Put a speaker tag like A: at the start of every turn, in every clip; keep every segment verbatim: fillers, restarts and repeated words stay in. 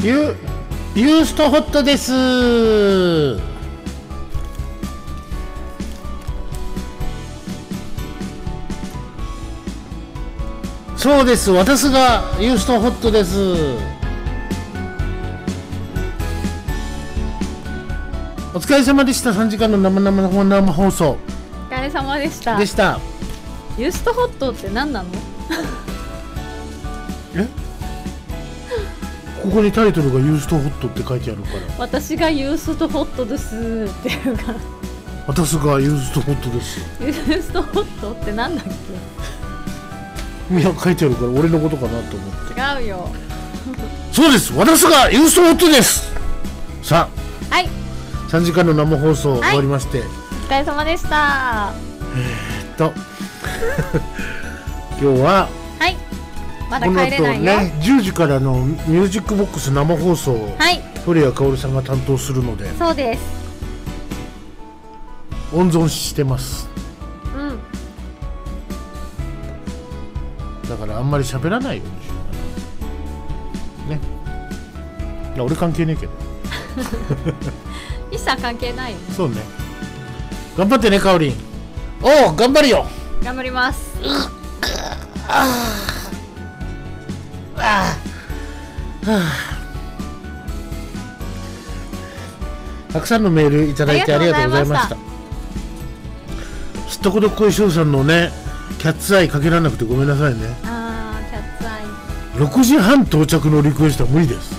A: ユユーストホットです。そうです、私がユーストホットです。お疲れ様でした。さんじかんの生生生生放送
B: お疲れ様でした
A: でした。
B: ユーストホットって何なの？
A: えここにタイトルがユーストホットって書いてあるから、
B: 私がユーストホットですっていうか、
A: 私がユーストホットです。
B: ユーストホットってなんだっ
A: いや書いてあるから俺のことかなと思って。
B: け？違うよ。
A: そうです、私がユーストホットです。さあ、
B: はい、
A: さんじかんの生放送終わりまして、はい、
B: お疲れ様でした。
A: えー、っと今日は
B: はいまだ帰れないよ。
A: この後ねじゅうじからのミュージックボックス生放送を、
B: はい、
A: 古谷薫さんが担当するので、
B: そうです。
A: 温存してます。
B: うん。
A: だからあんまり喋らないようにしようね。いや俺関係ねえけど
B: 一切関係ないよね。
A: そうね、頑張ってね、かおりん。おお頑張るよ。
B: 頑張ります。
A: あああたくさんのメールいただいてありがとうございました。すったことこいしょうさんのねキャッツアイかけられなくてごめんなさいね。
B: あーキャッツアイ
A: ろくじはん到着のリクエストは無理です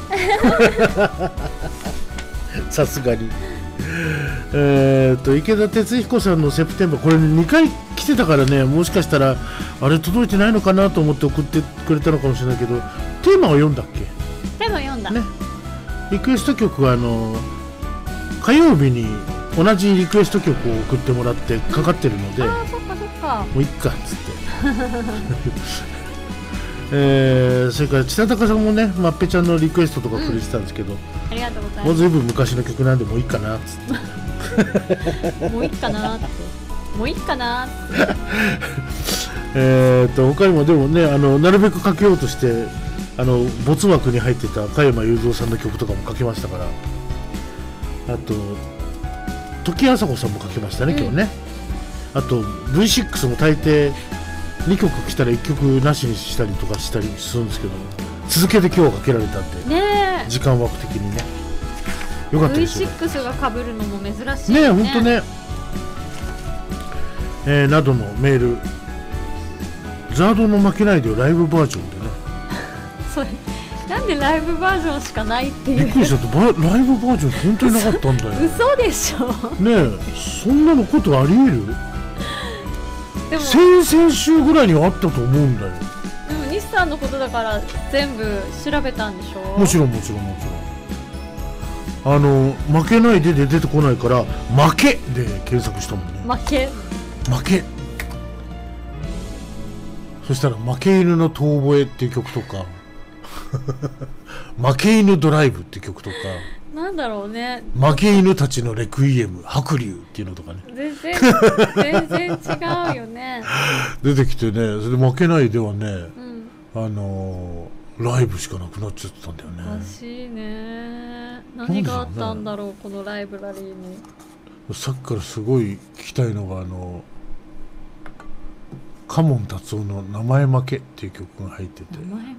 A: さすがに。えーと池田哲彦さんのセプテンバー、これにかい来てたからね、もしかしたらあれ届いてないのかなと思って送ってくれたのかもしれないけど、テーマは読んだっけ？
B: テーマ読んだ
A: ね。リクエスト曲はあの火曜日に同じリクエスト曲を送ってもらってかかってるので、
B: あーそっかそっか、
A: もういっかっつってえー、それから千田高さんもね、まっぺちゃんのリクエストとかくれてたんですけど、うん、
B: ありがとうございます。
A: もうずいぶん昔の曲なんでもういいかなっつ
B: ってもういいかなってもういいかなって
A: えーと他にもでもね、あのなるべくかけようとしてあの没枠に入ってた加山雄三さんの曲とかもかけましたから、あと時あさこさんもかけましたね、うん、今日ね。あと ブイシックス も大抵にきょく来たらいっきょくなしにしたりとかしたりするんですけど、続けて今日かけられたんで、
B: ね、
A: 時間枠的にねよかったですよ。
B: ブイシックス が被るのも珍しいね。
A: ね、ほんとね、えー、などのメール、ザードの負けないでよライブバージョンでね
B: それなんでライブバージョンしかないっていう。
A: びっくりしたって、ライブバージョン本当になかったんだよ
B: 嘘でしょ
A: ねえ、そんなのことありえる？
B: でも
A: 先々週ぐらいにはあったと思うんだよ。
B: でも西さんのことだから全部調べたんでしょ？
A: もちろんもちろんもちろん。あの負けないでで出てこないから負けで検索したもんね。
B: 負け
A: 負け。そしたら負け犬の遠吠えっていう曲とか負け犬ドライブっていう曲とか、
B: なんだろうね、
A: 負け犬たちのレクイエム白龍っていうのとかね、
B: 全然全然違うよね
A: 出てきてね、それで負けないではね、
B: うん、
A: あのー、ライブしかなくなっちゃってたんだよね。
B: おかしいね。何があったんだろう、このライブラリーに。
A: さっきからすごい聞きたいのが、あのカモン達夫の名前負けっていう曲が入ってて、
B: 名前負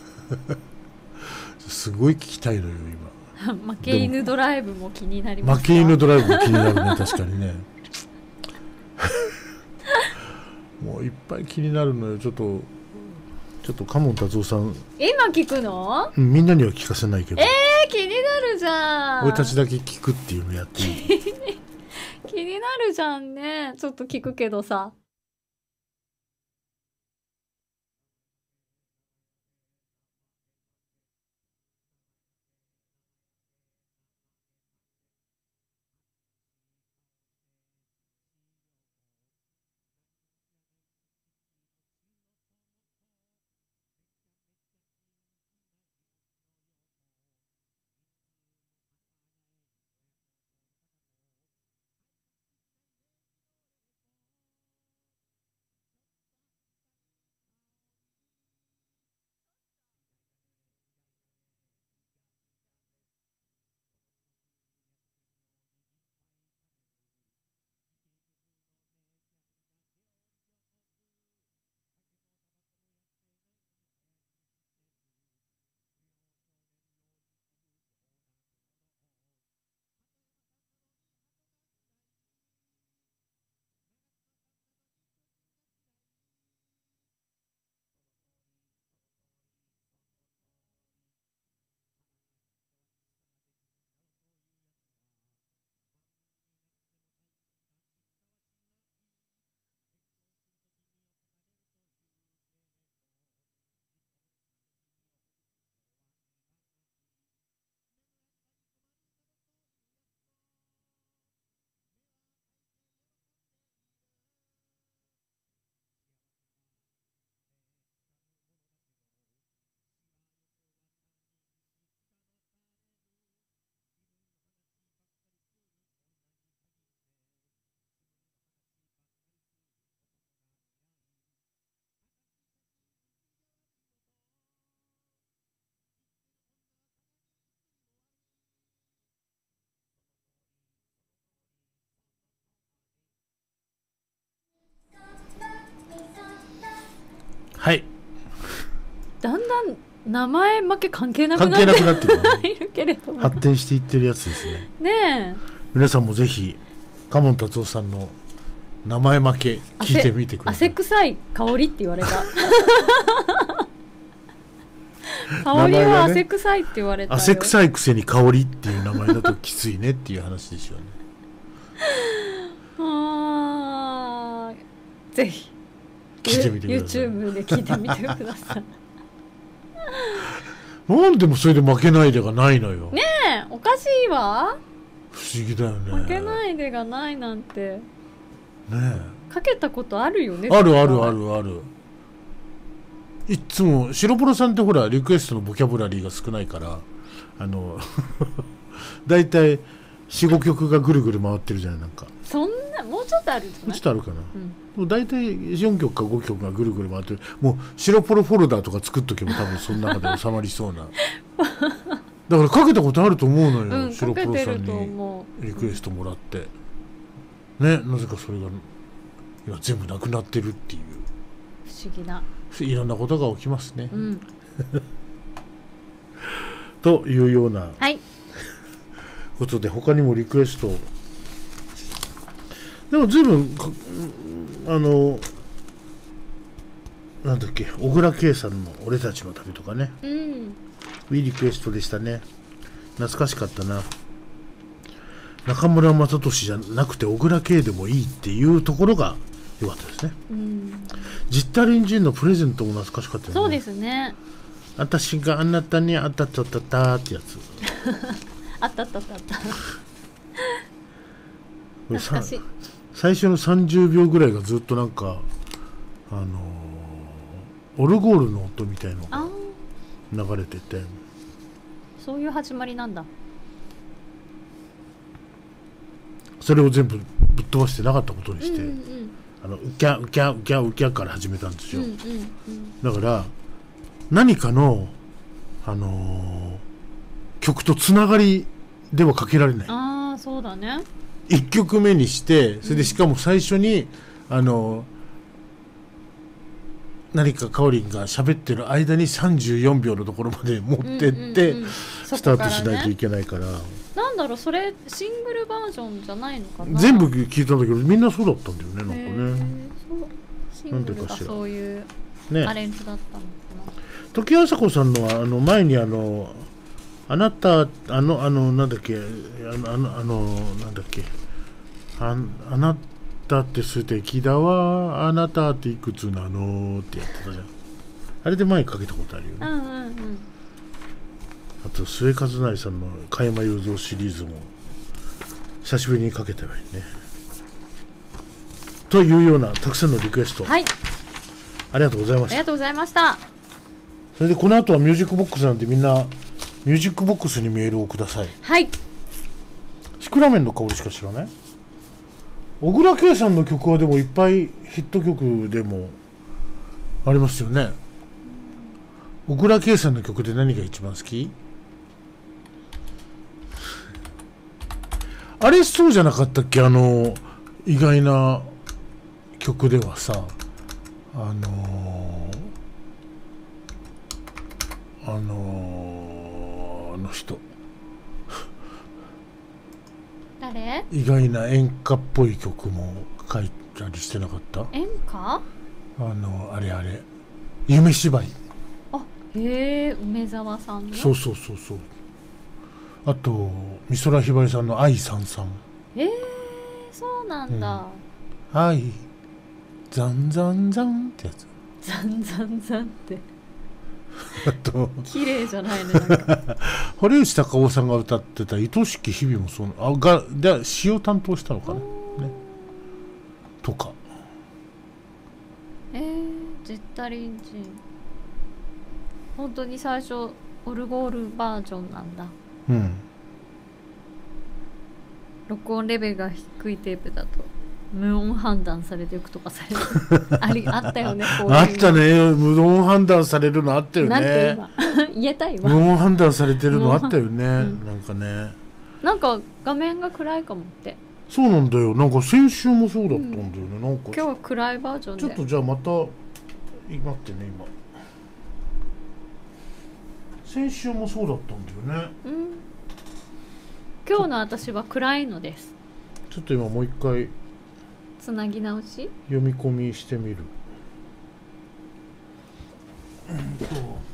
A: けすごい聞きたいのよ
B: 今負け犬ドライブも気になりますか？
A: 負け犬ドライブも気になるね確かにねもういっぱい気になるのよ。ちょっとちょっとカモン達夫さん
B: 今聞くの？
A: みんなには聞かせないけど、
B: えー、気になるじゃん。
A: 俺たちだけ聞くっていうのやっていい？
B: 気になるじゃんね。ちょっと聞くけどさ。
A: はい、
B: だんだん名前負け関係なく
A: 関
B: なって
A: 係なくなってる、ね、
B: いるけれども
A: 発展していってるやつですね。
B: ねえ、
A: 皆さんもぜひカモン達夫さんの名前負け聞いてみてください。
B: 汗臭い香りって言われた香りは汗臭いって言われたよ。
A: 汗臭いくせに香りっていう名前だときついねっていう話ですよね。
B: あー、ぜひ
A: 聞いてみてください。
B: YouTube で聞いてみてください
A: なんでもそれで負けないでがないのよ。
B: ねえ、おかしいわ。
A: 不思議だよね。
B: 負けないでがないなんて
A: ね
B: かけたことあるよね。
A: え、あるあるあるある。いっつも白プロさんってほらリクエストのボキャブラリーが少ないからあのだいたい よん,ご 曲がぐるぐる回ってるじゃない。なんか
B: そんなもうちょっとあるんじゃない？
A: もうちょっとあるかな、
B: うん、
A: もうだいたいよんきょくかごきょくがぐるぐる回ってる。もう白プロフォルダーとか作っとけば多分その中で収まりそうなだからかけたことあると思うのよ、
B: うん、
A: 白プロさん
B: かけてると
A: に
B: 思う。
A: リクエストもらってね、なぜかそれが今全部なくなってるっていう
B: 不思議な、
A: いろんなことが起きますね、
B: うん、
A: というような
B: はい
A: ことで、他にもリクエストでも随分かあのなんだっけ、小倉圭さんの「俺たちの旅」とかね、
B: うん、
A: いいリクエストでしたね。懐かしかったな。中村雅俊じゃなくて小倉圭でもいいっていうところが良かったですね、
B: うん、
A: ジッタリンジンのプレゼントも懐かしかったよね。
B: そうですね。
A: 私があなたにあったたたたってやつ
B: あったあったあったあった
A: これ
B: 懐かしい。
A: 最初のさんじゅうびょうぐらいがずっとなんかあのー、オルゴールの音みたいの
B: あ
A: が流れてて、
B: そういう始まりなんだ。
A: それを全部ぶっ飛ばしてなかったことにして、
B: うんうん、
A: あのウキャウキャウキャウキャから始めたんですよ、
B: うんうんうん、
A: だから何かの、あのー、曲とつながりではかけられない。
B: ああ、そうだね。
A: いっきょくめにして、それでしかも最初に、うん、あの何かかおりんが喋ってる間にさんじゅうよんびょうのところまで持ってって、うんうんうん、スタートしないといけないから、
B: なんだろう、それシングルバージョンじゃないのかな。
A: 全部聞いたんだけどみんなそうだったんだよね、なんかね。
B: そうシングルがそういうアレンジだったのかな。
A: 時あさこさんのはあの前にあのあなたあのあのなんだっけあのあのあのなんだっけ あ, あなたって素敵だわ、あなたっていくつなのってやってたじゃん。あれで前かけたことあるよね。
B: うんうんうん。
A: あと末和成さんの加山雄三シリーズも久しぶりにかけたらいいね。というようなたくさんのリクエスト、
B: はい、
A: ありがとうございました。
B: ありがとうございました。
A: それでこの後はミュージックボックスなんでみんなミュージックボックスにメールをください。
B: はい。
A: シクラメンの香りしか知らない。小倉圭さんの曲はでもいっぱいヒット曲でもありますよね。小倉圭さんの曲で何が一番好き？あれそうじゃなかったっけ、あの意外な曲ではさ、あのー、あのー、あの人
B: 誰？
A: 意外な演歌っぽい曲も書いたりしてなかった？
B: 演歌？
A: あのあれあれ夢芝居。
B: あ、へえ、梅沢さんの。
A: そうそうそうそう。あと美空ひばりさんの愛さんさん。
B: えー、そうなんだ、
A: うん、愛ザンザンザンってやつ。
B: ザンザンザンって
A: あと
B: 綺麗じゃないね、なんか
A: 堀内孝雄さんが歌ってた愛しき日々もそうあがで詩を担当したのかな、ね、とか。
B: えー、ジッタリンジン本当に最初オルゴールバージョンなんだ。
A: うん。
B: 録音レベルが低いテープだと無音判断されていくとかされるありあったよね。こういう
A: あったね、無音判断されるのあったよね。
B: なんて今言えた今。
A: 無音判断されてるのあったよね、うん、なんかね。
B: なんか画面が暗いかもって。
A: そうなんだよ、なんか先週もそうだったんだよね、うん、なんか
B: 今日は暗いバージョンで
A: ちょっとじゃあまた待ってね今先週もそうだったんだよね。
B: うん。今日の私は暗いのです。
A: ちょっと今もう一回
B: つなぎ直し
A: 読み込みしてみる。うんと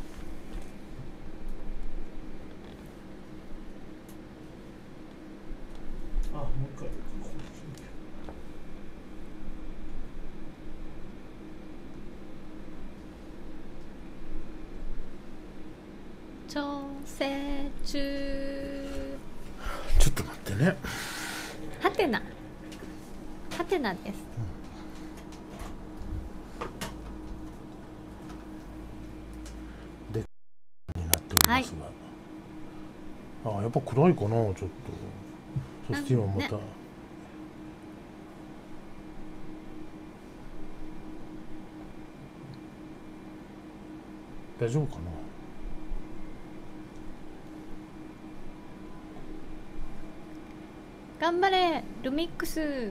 A: あ、もう一回
B: 調整中。
A: ちょっと待ってね。
B: はてなはてなです、
A: うん、でになっておりますが、はい、あ、やっぱ暗いかなちょっと。そして今また、ね、大丈夫かな。
B: 頑張れルミックス。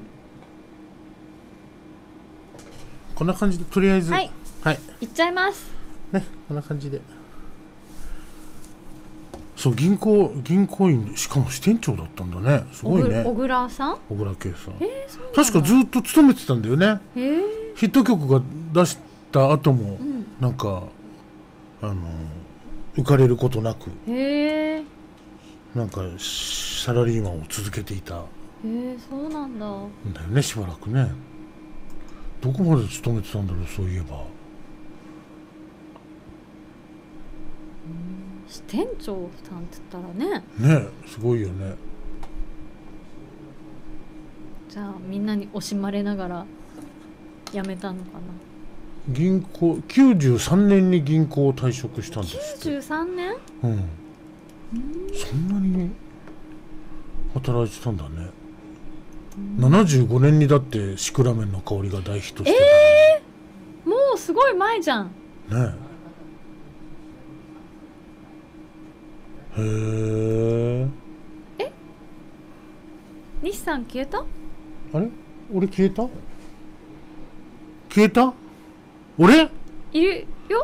A: こんな感じでとりあえず
B: はい、
A: はい、
B: いっちゃいます
A: ね。こんな感じで、そう銀行銀行員しかも支店長だったんだね。すごいね。
B: 小倉さん、
A: 小倉圭さん、
B: えー、そうなんだ。
A: 確かずっと勤めてたんだよね。
B: えー、
A: ヒット曲が出した後も、
B: うん、
A: なんかあの浮かれることなく、
B: へえ、
A: なんかサラリーマンを続けていた
B: へえ、そうなんだ。
A: んだよね、しばらくね。どこまで勤めてたんだろう、そういえば。
B: 支店長さんって言ったらね。
A: ね、すごいよね。
B: じゃあみんなに惜しまれながら辞めたのかな。
A: 銀行きゅうじゅうさんねんに銀行を退職したんですって。
B: きゅうじゅうさんねん？
A: うん。そんなに働いてたんだね。ななじゅうごねんにだってシクラメンの香りが大ヒットしてた、ね。
B: えー、もうすごい前じゃん。
A: ねえ。へえ。
B: え？西さん消えた？
A: あれ？俺消えた？消えた？俺？
B: いるよ。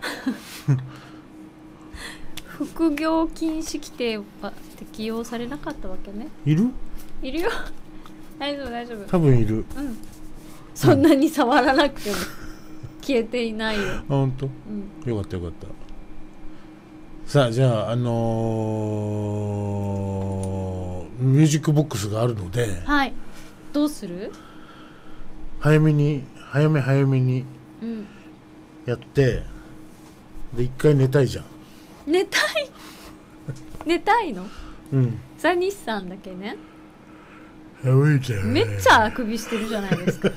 B: 副業禁止規定は適用されなかったわけね。
A: いる？
B: いるよ。大丈夫大丈夫。
A: 多分いる。
B: うん。そんなに触らなくても消えていないよ。あ、
A: 本当？うん。よかったよかった。さあじゃああのー、ミュージックボックスがあるので。
B: はい。どうする？
A: 早めに早め早めにやって、うん、で一回寝たいじゃん。
B: 寝たい寝たいの？
A: うん。
B: ザニスさんだけね。
A: やばいじゃん。
B: めっちゃあくびしてるじゃないですか。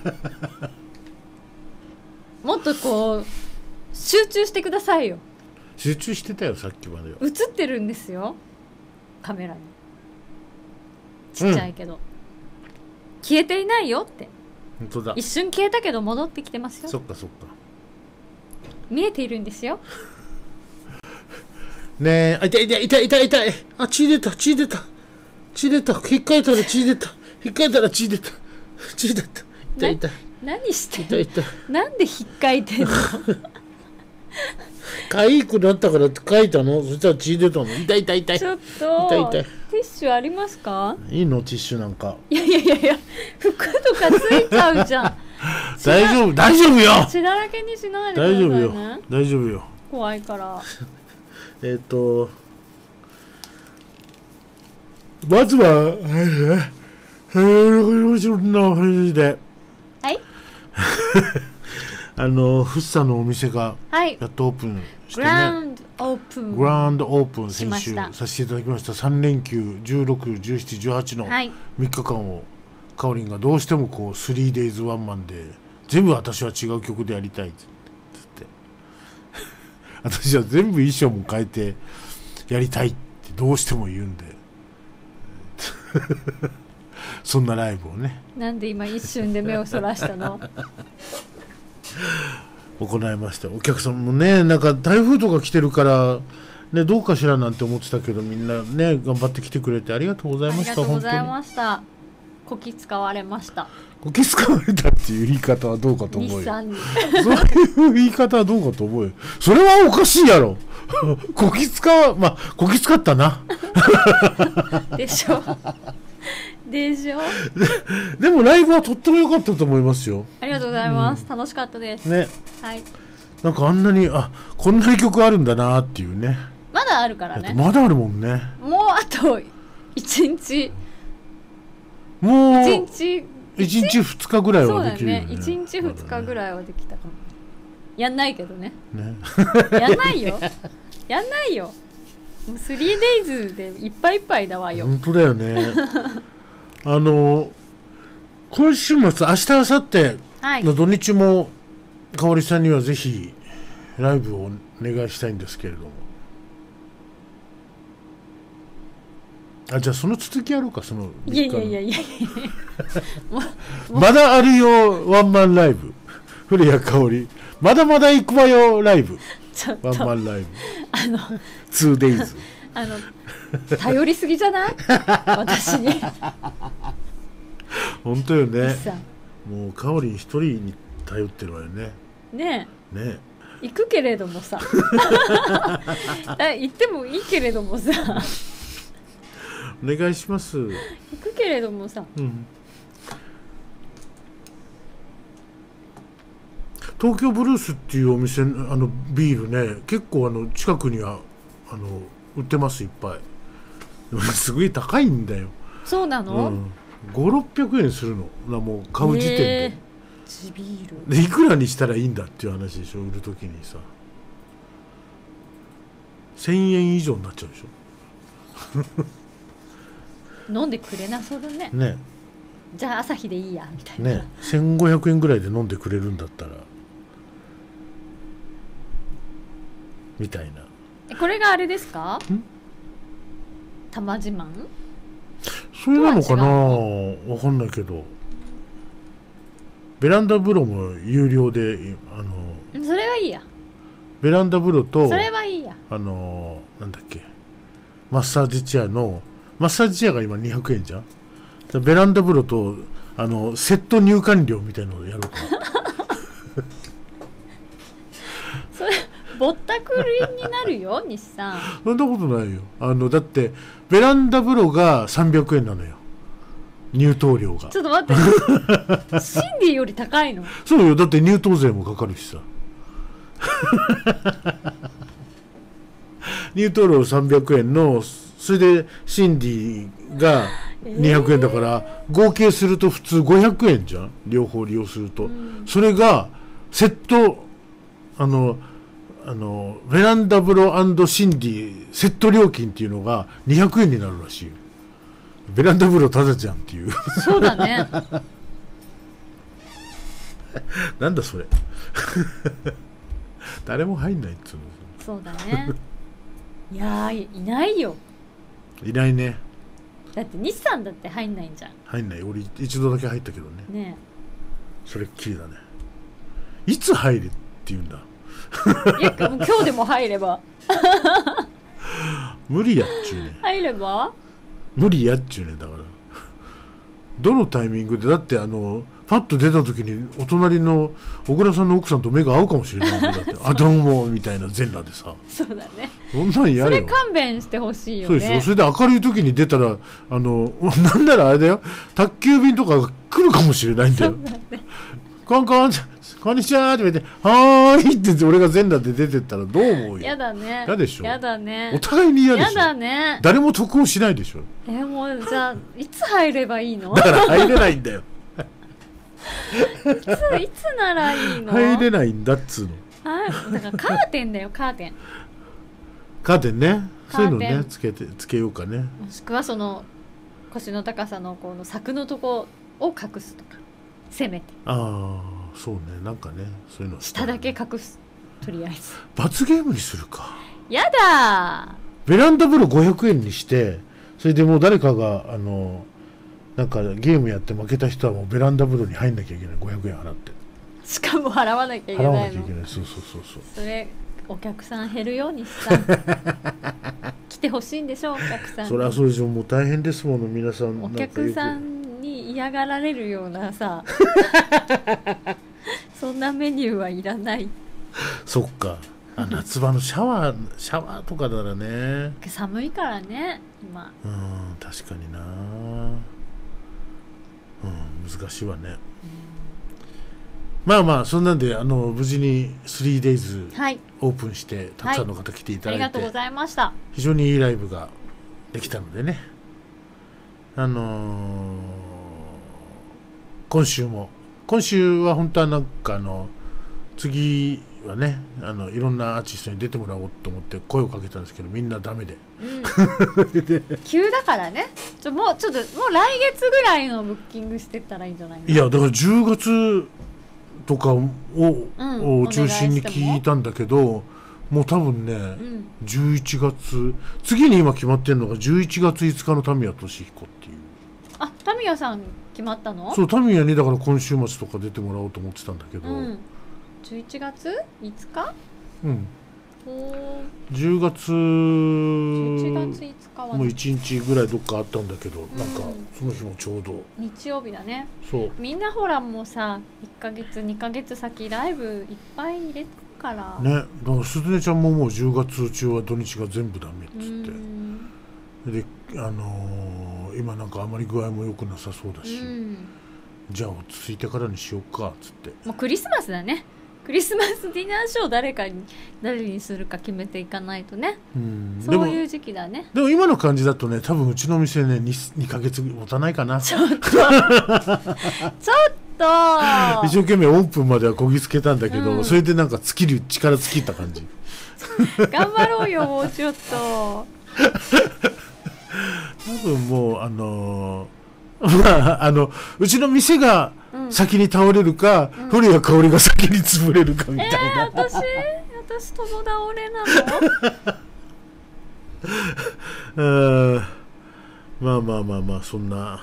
B: もっとこう集中してくださいよ。
A: 集中してたよさっきまでは。
B: 映ってるんですよカメラに。ちっちゃいけど、うん、消えていないよって。
A: 本当だ。
B: 一瞬消えたけど戻ってきてますよ。
A: そっかそっか。
B: 見えているんですよ。
A: ねえ、痛い痛い痛い痛い痛い。あ、血出た血出た血出た。引っかいたら血出た。引っかいたら血出た。血出た。痛い痛い。
B: 何してんの？
A: 痛い痛い。
B: なんで引っかいてんの？
A: かゆくなったから書いたの。そしたら血出たの。痛い痛い痛い。
B: ちょっと
A: 痛い痛い。
B: ティッシュありますか？
A: いいのティッシュなんか。
B: いやいやいやいや、服とかついちゃうじゃん。
A: 大丈夫大丈夫よ。
B: 血だらけにしないでくださいね。
A: 大丈夫よ大丈夫よ。
B: 怖いから。
A: えっとまずは
B: はい
A: あの福生のお店が
B: や
A: っとオープンしてね、
B: グランドオープン
A: グランドオープン先週させていただきました。さん連休じゅうろく、じゅうしち、じゅうはちのみっかかんをかおりんがどうしてもこう スリーデイズワンマンで全部私は違う曲でやりたいっつって私は全部衣装も変えてやりたいってどうしても言うんでそんなライブをね。
B: なんで今一瞬で目をそらしたの？
A: 行いました。お客さんもね、なんか台風とか来てるからね、どうかしらなんて思ってたけど、みんなね頑張って来てくれてありがとうございました。
B: ありがとうございました。 こき使われました。
A: こき使われたっていう言い方はどうかと思うよ。
B: 日産に
A: そういう言い方はどうかと思うよ。それはおかしいやろ。こき使わまあこき使ったな。
B: でしょでしょ
A: で, でもライブはとっても良かったと思いますよ。
B: ありがとうございます、うん、楽しかったです
A: ね。
B: はい。
A: なんかあんなにあこんなに曲あるんだなっていうね。
B: まだあるからね。
A: まだあるもんね。
B: もうあといちにち
A: もう
B: いちにち
A: いちにちふつかぐらいはできるよね。
B: そうだね。いちにちふつかぐらいはできたかも。やんないけどね。
A: ね
B: やんないよ。やんないよ。もう スリーデイズ でいっぱいいっぱいだわよ。
A: 本当だよね。あの今週末明日明後日の土日もかおりさんにはぜひライブをお願いしたいんですけれども。あじゃあその続きやろうか。その
B: いやいやいやいや
A: まだあるよワンマンライブ古谷香織まだまだ行くわよライブ
B: ちょっと
A: ワンマンライブ
B: あの
A: ツーデイズ
B: あの頼りすぎじゃない私に。
A: 本当よね。もう香織一人に頼ってるわよね。
B: ね
A: えね
B: え行くけれどもさ行ってもいいけれどもさ
A: お願いします。
B: 行くけれどもさ、
A: うん、東京ブルースっていうお店あのビールね結構あの近くにはあの売ってますいっぱい。でもすごい高いんだよ。
B: そうなの、うん、
A: ごひゃくろっぴゃくえんするのなもう買う時点で、えー、
B: 地ビール
A: でいくらにしたらいいんだっていう話でしょ。売る時にさせんえん以上になっちゃうでしょ。
B: 飲んでくれなそうだね。
A: ね
B: じゃあ朝日でいいやみたいな。
A: ねせんごひゃくえんぐらいで飲んでくれるんだったらみたいな。
B: これがあれですか？玉自慢？
A: それなのかなわかんないけどベランダ風呂も有料であの
B: それはいいや。
A: ベランダ風呂と
B: それはいいや。
A: あのなんだっけマッサージチェアのマッサージチェアが今にひゃくえんじゃん。ベランダ風呂とあのセット入館料みたいなのをやろうか
B: それぼったくりになるよ日産。
A: そんなことないよ。あのだってベランダ風呂がさんびゃくえんなのよ入湯料が。
B: ちょっと待ってシンディより高いの？
A: そうよだって入湯税もかかるしさ入湯料さんびゃくえんのそれでシンディがにひゃくえんだから、えー、合計すると普通ごひゃくえんじゃん両方利用すると、うん、それがセットあのあのベランダ風呂&シンディセット料金っていうのがにひゃくえんになるらしいよ。ベランダ風呂タダじゃんっていう
B: そうだね
A: なんだそれ誰も入んないっつうの。
B: そうだねいやー い, いないよ。
A: いないね。
B: だって日産だって入んないんじゃん。
A: 入んない。俺一度だけ入ったけどね。
B: ね
A: えそれっきりだね。いつ入れって言うんだ
B: いや今日でも入れば
A: 無理やっちゅうね。
B: 入れば
A: 無理やっちゅうね。だからどのタイミングでだってあのパッと出た時にお隣の小倉さんの奥さんと目が合うかもしれないんだってあどうもみたいな全裸でさ。
B: そうだね。
A: そんなんやるよ。
B: それ勘弁してほしいよね。
A: そうですよ。それで明るい時に出たらあのなんならあれだよ宅急便とかが来るかもしれないんだよ。だね、コンコンこんにちはって言ってはーいって言って俺が全裸で出てったらどう思うよ。
B: やだね。
A: やでしょ。
B: やだね。
A: お互いに嫌でしょ。
B: やだね。
A: 誰も得をしないでしょ。
B: えー、もうじゃあいつ入ればいいの？
A: だから入れないんだよ
B: いついつならいいの？
A: 入れないんだっつうの。
B: はいだからカーテンだよカーテン。
A: カーテンね。そういうのねつけてつけようかね。
B: もしくはその腰の高さのこの柵のとこを隠すとかせめて。
A: ああそうねなんかねそういうの
B: 下だけ隠すとりあえず
A: 罰ゲームにするか。
B: やだ
A: ベランダ風呂ごひゃくえんにしてそれでもう誰かがあのなんかゲームやって負けた人はもうベランダ風呂に入んなきゃいけない。ごひゃくえん払って
B: しかも払わなきゃいけないの。
A: 払わなきゃいけない。そうそうそうそう。
B: それお客さん減るようにさ来てほしいんでしょお客さん。
A: そりゃそうでしょ。もう大変ですもの皆さん。
B: お客さんに癒嫌がられるようなさそんなメニューはいらない。
A: そっか、あ夏場のシャワーシャワーとかならね。
B: 寒いからね今。
A: うん確かにな。うん難しいわね。まあまあそんなんであの無事に スリーデイズ
B: はい
A: オープンしてたくさんの方来ていただいて、
B: ありがとうございました。
A: 非常にいいライブができたのでね、あのー今週も今週は本当はなんかあの次はねあのいろんなアーティストに出てもらおうと思って声をかけたんですけどみんなダメで、
B: うん、急だからね。ちょもうちょっともう来月ぐらいのブッキングしてったらいいんじゃないの。
A: いやだからじゅうがつとかを、うん、を中心に聞いたんだけど、もう多分ね、うん、じゅういちがつ次に今決まってるのがじゅういちがついつかのタミヤ俊彦っていう。
B: あ、タミヤさん決まったの？
A: そう、タミヤにだから今週末とか出てもらおうと思ってたんだけど、うん、
B: じゅういちがついつか？
A: うんじゅうがつじゅういちがついつかはもういちにちぐらいどっかあったんだけど、うん、なんかその日もちょうど
B: 日曜日だね。
A: そう
B: みんなほらもうさいっかげつにかげつ先ライブいっぱい入れてるから
A: ね。だからすずねちゃんももうじゅうがつ中は土日が全部ダメっつって、うん、であのー、今なんかあまり具合も良くなさそうだし、うん、じゃあ落ち着いてからにしようかっつって。
B: もうクリスマスだね。クリスマスディナーショー誰かに誰にするか決めていかないとね。うん、そういう時期だね。
A: でも今の感じだとね多分うちの店ね 2, にかげつ持たないかな。
B: ちょっとちょっと
A: 一生懸命オープンまではこぎつけたんだけど、うん、それでなんか尽きる力尽きった感じ。
B: 頑張ろうよもうちょっと。多
A: 分もうあのー、まああのうちの店が先に倒れるか、うん、古谷香織が先に潰れるかみたいな。
B: えー、私私とも倒れな
A: の？あまあまあまあまあそんな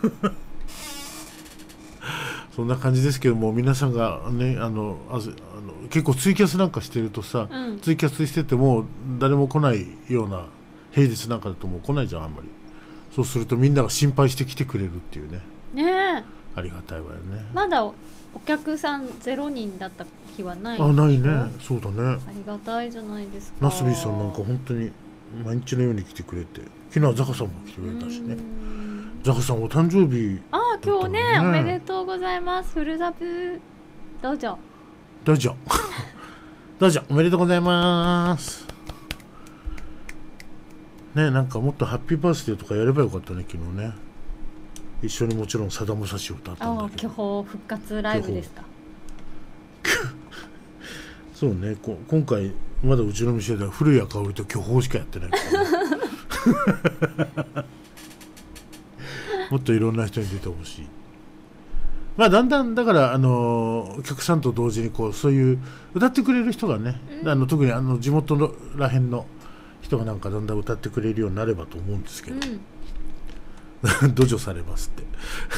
A: そんな感じですけども、皆さんがねあのあずあの結構ツイキャスなんかしてるとさ、うん、ツイキャスしてても誰も来ないような平日なんかだともう来ないじゃんあんまり。そうするとみんなが心配して来てくれるっていうね。
B: ねえ。
A: ありがたいわよね。
B: まだ お, お客さんゼロにんだった日はない。
A: あ、ないね。そうだね。
B: ありがたいじゃないですか。
A: ナスビーさんなんか本当に毎日のように来てくれて、昨日はザカさんも来てくれたしね。ザカさんお誕生日、ね、
B: ああ今日ねおめでとうございます。フルザブどうぞ
A: どうぞどうぞおめでとうございますね。なんかもっとハッピーバースデーとかやればよかったね昨日ね。一緒にもちろんさだまさしを歌ったんだけど。
B: 巨峰復活ライブですか？
A: そうねこ今回まだうちの店では古谷香織と巨峰しかやってないから、ね、もっといろんな人に出てほしい。まあだんだんだからあのお客さんと同時にこうそういう歌ってくれる人がね、うん、あの特にあの地元のらへんの人がなんかだんだん歌ってくれるようになればと思うんですけど、うん土助されますって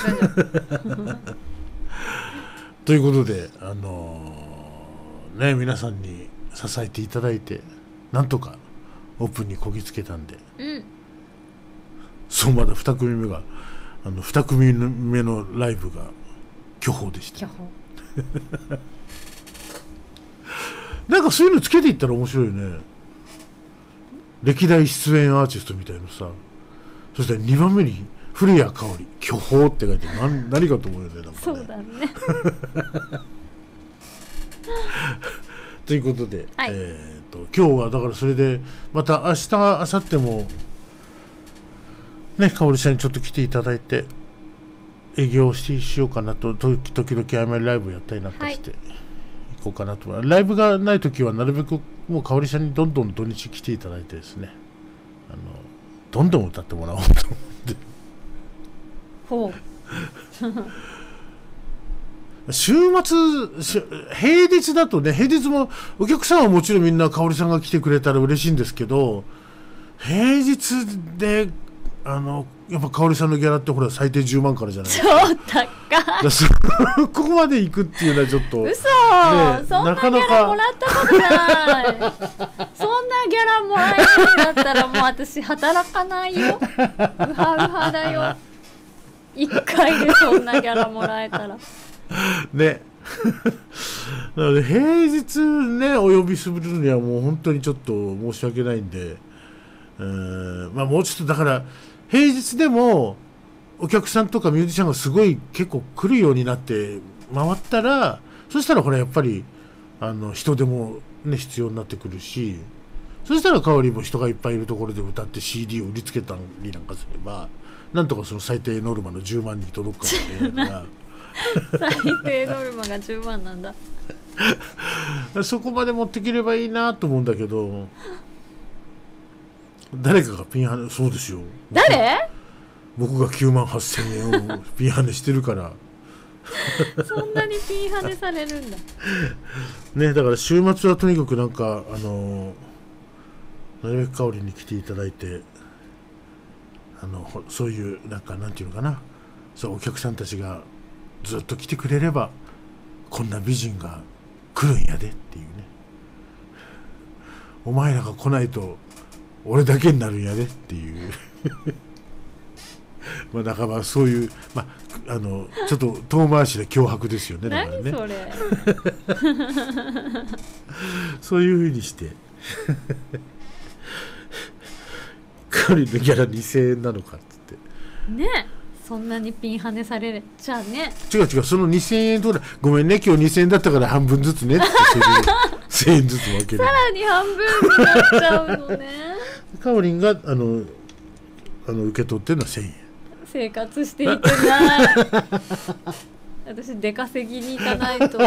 A: ということであのー、ね皆さんに支えていただいてなんとかオープンにこぎつけたんで、うん、そうまだに組目があのに組目のライブが巨峰でした。巨峰なんかそういうのつけていったら面白いよね。歴代出演アーティストみたいなさ。そしてにばんめに古谷香織巨峰って書いて何, 何かと思うよね。なんかね
B: そうだね
A: ということで、はいえー、と今日はだからそれでまた明日明後日もね香織さんにちょっと来ていただいて営業してしようかなと時々あまりライブやったりなんかして、はい、行こうかなと。ライブがない時はなるべくもう香織さんにどんどん土日来ていただいてですねあのどんどん歌ってもらおうと思って
B: ほ
A: う週末平日だとね平日もお客さんはもちろんみんな香織さんが来てくれたら嬉しいんですけど平日であのやっぱ香織さんのギャラってほら最低じゅうまんからじゃないですか。
B: 超高い
A: ここまで行くっていうのはちょっと
B: 嘘、ね、そんなギャラもらったことないそんなギャラもらえるんだったらもう私働かないよウハウハだよいっかいでそんなギャラもらえたら
A: ねなので平日ねお呼びするにはもう本当にちょっと申し訳ないんで、うーんまあもうちょっとだから平日でもお客さんとかミュージシャンがすごい結構来るようになって回ったら、そしたらほらやっぱりあの人手もね必要になってくるし、そしたら代わりも人がいっぱいいるところで歌って シーディー を売りつけたりなんかすればなんとかその最低ノルマのじゅうまんに届くかもしれないから
B: 最低ノルマがじゅうまんなんだ
A: そこまで持ってければいいなと思うんだけど、誰かがピンハネ、そうですよ、
B: 誰？
A: 僕がきゅうまんはっせんえんをピンハネしてるから
B: そんなにピンハネされるんだ
A: ね。だから週末はとにかくなんかあのなるべく香りに来ていただいて、あのそういうなんかなんていうのかな、そうお客さんたちがずっと来てくれればこんな美人が来るんやでっていうね、お前らが来ないと俺だけになるんやでっていうまあ半ばそういう、まあ、あのちょっと遠回しで脅迫ですよね。だからね
B: 何それ
A: そういうふうにしてカリのギャラにせんえんなのかっつって
B: ね、そんなにピンハネされちゃね。
A: 違う違う、そのにせんえんとごめんね今日にせんえんだったから半分ずつねってせんえんずつ分ける。
B: さらに半分になっちゃうのね
A: カオリンがあのあの受け取ってるのはせんえん。
B: 生活していけない私出稼ぎに行かないと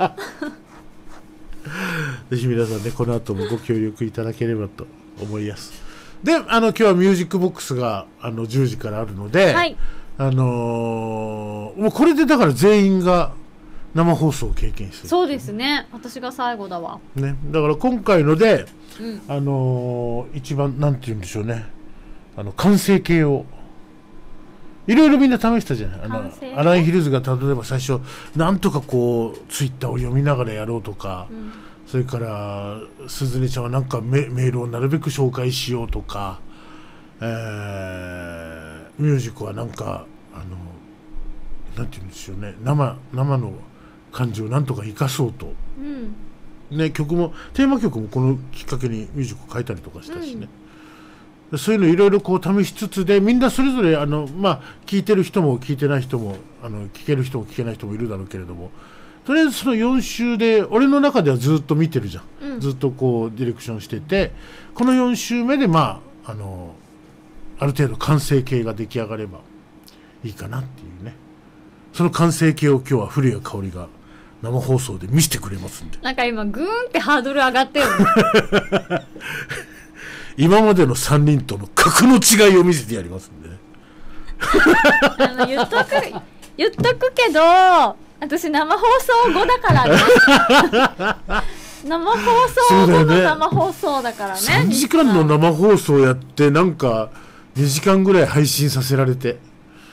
A: ぜひ皆さんねこの後もご協力いただければと思います。で、あの今日はミュージックボックスがあのじゅうじからあるので、
B: はい、
A: あのー、もうこれでだから全員が生放送を経験する。
B: そうですね、私が最後だわ、
A: ね、だから今回ので、
B: うん、
A: あのー、一番なんて言うんでしょうね、あの完成形をいろいろみんな試したじゃない。あのアライヒルズが例えば最初なんとかこうツイッターを読みながらやろうとか、うん、それから鈴音ちゃんはなんか メ, メールをなるべく紹介しようとか、えー、ミュージックはなんかあのなんて言うんでしょうね、生生の感じをなんとか生かそうと、うん、ね、曲もテーマ曲もこのきっかけにミュージックを書いたりとかしたしね、うん、そういうのいろいろこう試しつつで、みんなそれぞれあの、まあ、聞いてる人も聞いてない人もあの聞ける人も聞けない人もいるだろうけれども、とりあえずそのよん週で俺の中ではずっと見てるじゃん、うん、ずっとこうディレクションしてて、このよん週目でまああのある程度完成形が出来上がればいいかなっていうね、その完成形を今日は古谷香織が生放送で見せてくれますんで、
B: なんか今グーンってハードル上がってるね
A: 今までのさんにんとの格の違いを見せてやりますんでね
B: あの言っとく言っとくけど、私生放送後だからね生放送後の生放送だからね。
A: さんじかんの生放送やってなんかにじかんぐらい配信させられて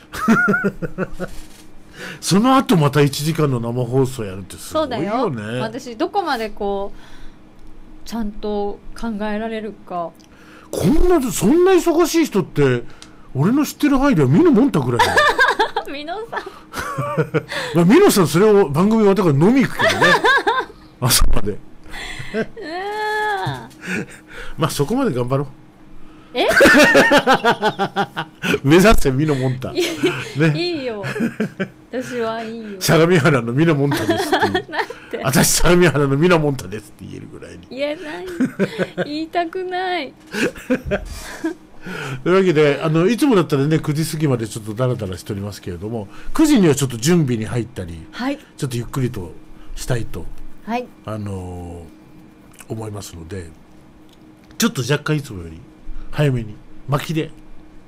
A: その後またいちじかんの生放送やるってすごいよね。
B: そうだよ、私どこまでこうちゃんと考えられるか。
A: こんなそんな忙しい人って俺の知ってる範囲ではミノモンタぐらいだよ
B: ミノさん
A: まあミノさんそれを番組終わったから飲み行くけどね朝までまあそこまで頑張ろう。
B: え
A: 目指せミノモンタ、ね、
B: いいよ私はいいよ。
A: 相模原のミノモンタですって
B: なんて
A: 私相模原のミノモンタですって言えるぐらいに
B: 言えない言いたくない
A: というわけであのいつもだったらねくじ過ぎまでちょっとダラダラしておりますけれども、くじにはちょっと準備に入ったり、はい、ちょっとゆっくりとしたいと、はい、あのー、思いますので、ちょっと若干いつもより早めに巻きで。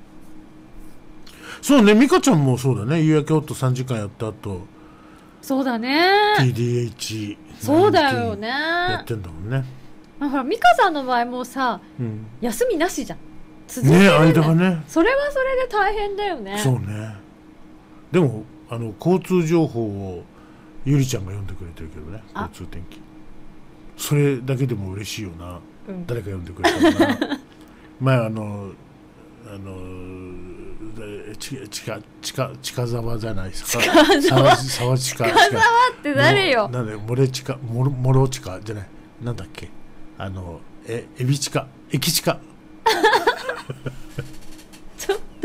A: そうね、美香ちゃんもそうだね、夕焼けホットさんじかんやった後、
B: そうだね
A: ティーディーエイチ
B: そうだよね
A: やってんだもんね。
B: あ、ほら美香さんの場合もさ、うん、休みなしじゃん、続け
A: ね、間がね、
B: それはそれで大変だよね。
A: そうね。でもあの交通情報をゆりちゃんが読んでくれてるけどね、交通天気、それだけでも嬉しいよな、うん、誰か読んでくれたらな前あのあのちちかちか近沢じゃないですか。
B: 近沢
A: 沢近
B: 近沢って誰よ。
A: なんでモレチカモロモロチカじゃないなんだっけあのえエビチカ駅チカ
B: ちょっと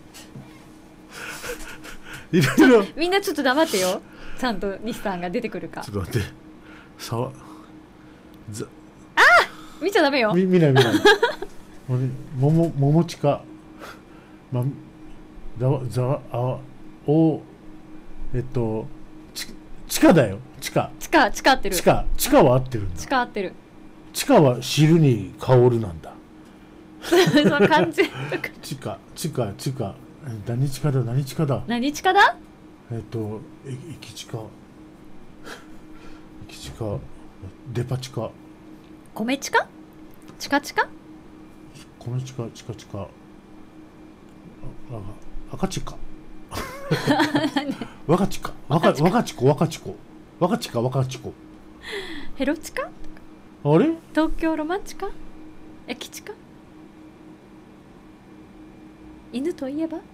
A: いろいろ
B: みんなちょっと黙ってよ。ちゃんと西さんが出てくるか。
A: ちょっと待って沢ざ
B: 見ちゃダメよ。
A: み見ない見ないももももちかまざわざわあおえっとち地下だよ地下
B: 地下地下合ってる。
A: 地下地下は合ってるんだ。
B: 地下合ってる。
A: 地下は汁に香るなんだ。
B: その感じ。
A: 地下地下地下え何地下だ何地下だ
B: 何地下だ？
A: えっとえ駅地下駅地下デパ地下
B: 米地下？地下地下？
A: 米地下地下地下ああ赤地下若地下若若地子若地子若地下若地子
B: ヘロ地下？
A: あれ
B: 東京ロマン地下？駅地下？犬といえば？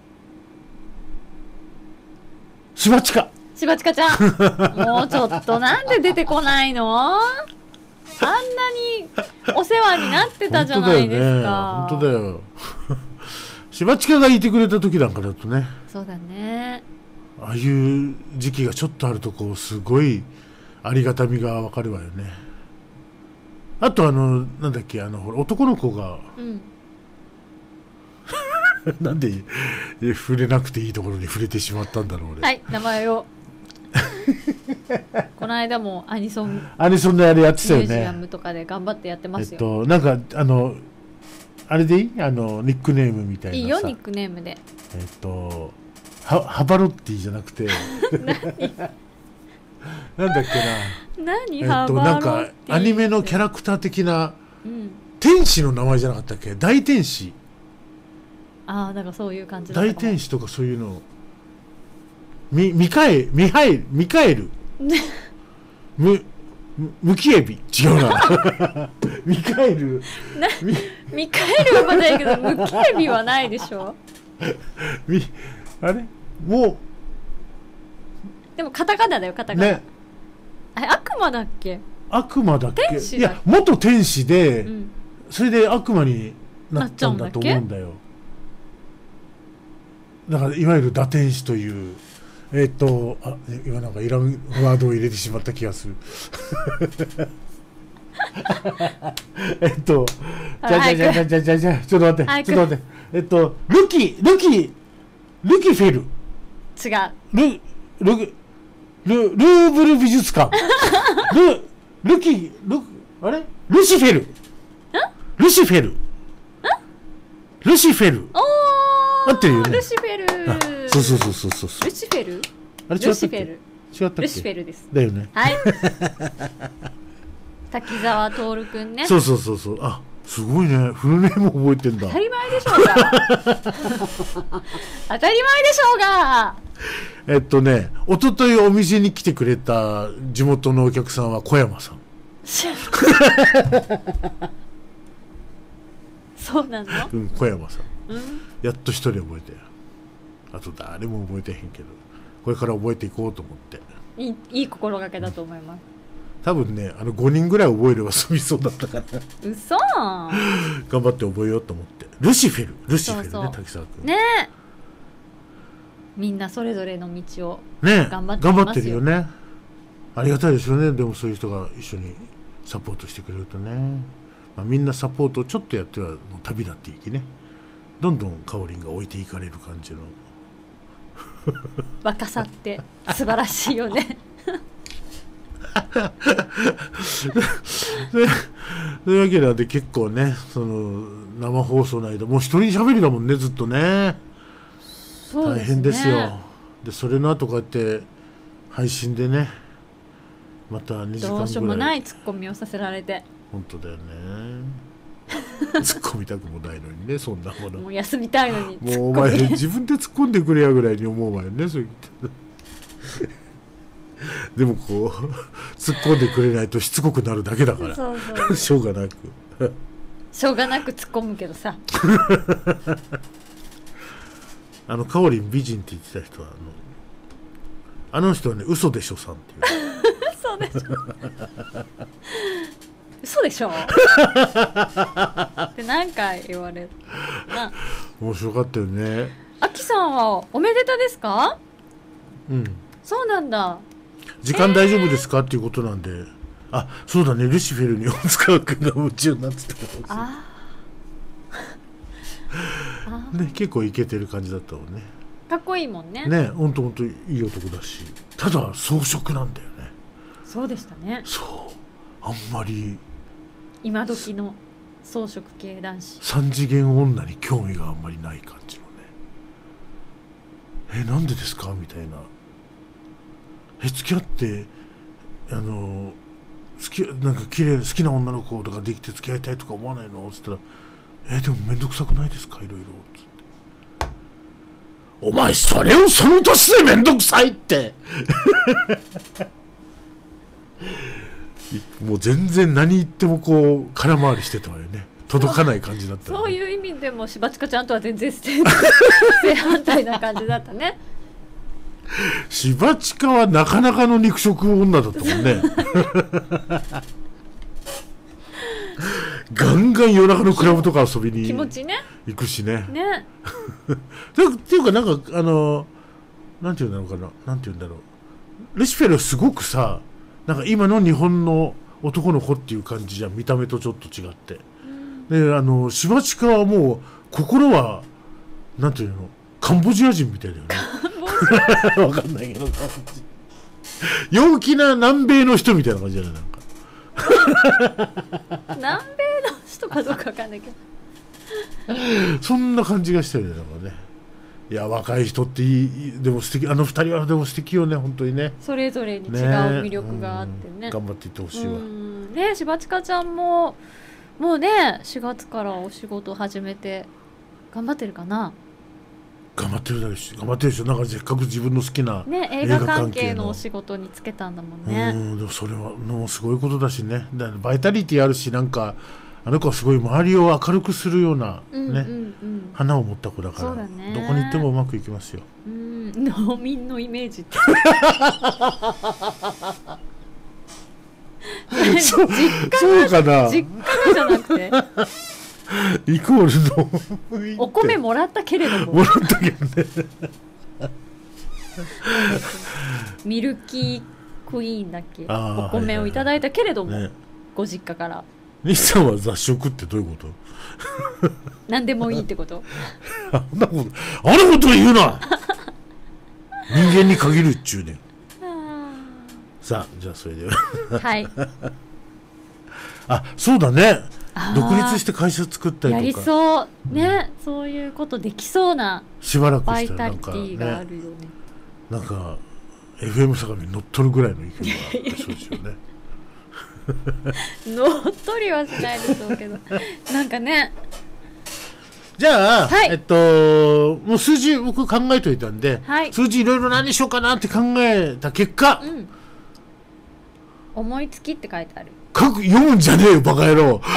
A: 芝地下
B: しばちかちゃんもうちょっとなんで出てこないの？あんなにお世話になってたじゃないですか。
A: 本当だよね本当だよ芝地下がいてくれた時なんかだとね
B: そうだね。
A: ああいう時期がちょっとあるとこうすごいありがたみがわかるわよね。あとあのなんだっけあのほら男の子が、
B: うん、
A: なんで触れなくていいところに触れてしまったんだろう俺。
B: はい名前をこの間もアニソン
A: アニソンのあれやってたよ
B: ミュージア
A: ね。
B: ムとかで頑張ってやってますよ。
A: えっとなんかあのあれでいいあのニックネームみたいなさ。
B: いいよニックネームで。
A: えっとはハバロッティじゃなくてなんだっけな
B: 何、
A: えっと
B: ハバロッティ
A: なんかアニメのキャラクター的な、
B: うん、
A: 天使の名前じゃなかったっけ大天使
B: ああなんかそういう感じだった
A: 大天使とかそういうのミミカエミハエミカエルムムキエビ違うなミカエル
B: なミカエルはまだいいけどムキエビはないでしょ
A: みあれもう
B: でもカタカナだよカタカナ、
A: ね
B: あれ悪魔だっけ？
A: 悪魔だっけ
B: 天使だっけ
A: いや元天使で、
B: うん、
A: それで悪魔になったんだと思うんだよ。だからいわゆる堕天使というえっ、ー、とあ今なんかいらんワードを入れてしまった気がするえっとじゃじゃじゃじゃじゃじゃちょっと待ってちょっと待ってえっとルキルキルキフェル
B: 違う
A: ルルルルーブル美術館ルルキルあれルシフェルルシフェルルシフェル
B: おー
A: 合ってるよね。
B: ルシフェル
A: そうそうそうそうそう
B: ルシフェル
A: あれ違ったっけ違ったっけ
B: ルシフェルです
A: だよね
B: はい滝沢徹くんね。
A: そうそうそうそうあすごいねフルネーム覚えてんだ。
B: 当たり前でしょうが当たり前でしょうが
A: えっとね一昨日お店に来てくれた地元のお客さんは小山さん
B: そうなの？
A: うん小山さん、
B: うん、
A: やっと一人覚えてあと誰も覚えてへんけどこれから覚えていこうと思って
B: いい、いい心がけだと思います。
A: 多分ねあのごにんぐらい覚えれば済みそうだったから
B: 嘘
A: 頑張って覚えようと思ってルシフェルルシフェルね
B: そうそう
A: 滝沢君
B: ねえみんなそれぞれの道を
A: ね
B: 頑張って
A: 頑
B: ますよ
A: 張ってるよねありがたいですよね。でもそういう人が一緒にサポートしてくれるとね、まあ、みんなサポートをちょっとやってはもう旅立っていきねどんどんかおりんが置いていかれる感じの
B: 若さって素晴らしいよね
A: でというわけなんで結構ねその生放送の間もう一人喋りだもんねずっとね
B: そうですね
A: 大変ですよ。でそれの後こうやって配信でねまたにじかんぐらい
B: どうしようもないツッコミをさせられて
A: 本当だよね突っ込みたくもないのにねそんなもの
B: もう休みたいのに
A: もうお前自分で突っ込んでくれやぐらいに思うわよねそう言ってでもこう突っ込んでくれないとしつこくなるだけだから
B: そうそう
A: しょうがなく
B: しょうがなく突っ込むけどさ
A: あのかおりん美人って言ってた人はあのあの人はね嘘でしょさんっていう
B: 嘘でしょ嘘でしょって何回言われるな。
A: 面白かったよね。
B: あきさんはおめでたですか？
A: うん。
B: そうなんだ。
A: 時間大丈夫ですか、えー、っていうことなんで、あ、そうだね、ルシフェルに大塚君が夢中になってたからああね、結構イケてる感じだったもんね。
B: かっこいいもんね。
A: ね、ほんとほんといい男だし、ただ装飾なんだよね。
B: そうでしたね。
A: そう、あんまり
B: 今時の装飾系男子、
A: 三次元女に興味があんまりない感じのね。え、なんでですかみたいな。え、付き合ってあの好きなんか綺麗好きな女の子とかできて付き合いたいとか思わないのって言ったら、えでも面倒くさくないですかいろいろって。お前それをその年で面倒くさいってもう全然何言ってもこう空回りしてたわよね。届かない感じだった、ね、
B: そういう意味でもしばちかちゃんとは全然正反対な感じだったね。
A: しばちかはなかなかの肉食女だったもんねガンガン夜中のクラブとか遊びに
B: 気持ちね
A: 行くしね。
B: ね
A: っていうかなんかあのなんていうんだろうかななんていうんだろう、レシフェルはすごくさ、なんか今の日本の男の子っていう感じじゃん、見た目とちょっと違って、うん、であのしばちかはもう心はなんていうのカンボジア人みたいだよねわかんないけど陽気な南米の人みたいな感じじゃないなんか
B: 南米の人かどうかわかんないけど
A: そんな感じがしたよねなんかね。いや若い人っていい、でも素敵、あの二人はでも素敵よね本当にね。
B: それぞれに違う魅力があってね、
A: 頑張っていってほしいわ。
B: うんね、しばちかちゃんももうねしがつからお仕事始めて頑張ってるかな。
A: 頑張ってるだろうし、頑張ってるでしょ。なんかせっかく自分の好きな
B: ね、映画関係のお仕事に就けたんだもんね。
A: うん、でもそれはもうすごいことだしね。だバイタリティあるし、なんかあの子はすごい周りを明るくするような、うんうんうん、ね、花を持った子だから、ね、どこに行ってもうまくいきますよ。
B: うん、農民のイメージって
A: そうそうかな。
B: 実家じゃなくて
A: イコールの
B: お米もらったけれども
A: もらったけどね
B: ミルキークイーンだっけ、お米をいただいたけれども、はいはいはい、ね、ご実家から
A: 西さんは雑食ってどういうこと
B: 何でもいいってこと
A: あんなことあのこと言うな人間に限るっちゅうねんさあじゃあそれでは
B: はい
A: あそうだね、独立して会社作ったりとか
B: やりそうね、うん、そういうことできそうな
A: しばらく
B: バイタリ
A: したらなんか、
B: ティがあるよね、
A: なんか エフエム 相模に乗っ取るぐらいの勢いがありそうですよね
B: 乗っ取りはしないでしょうけどなんかね。
A: じゃあ、
B: はい、
A: えっともう数字僕考えといたんで、はい、数字いろいろ何しようかなって考えた結果、うん、
B: 思いつきって書いてある。
A: 書く読むんじゃねえよバカ野郎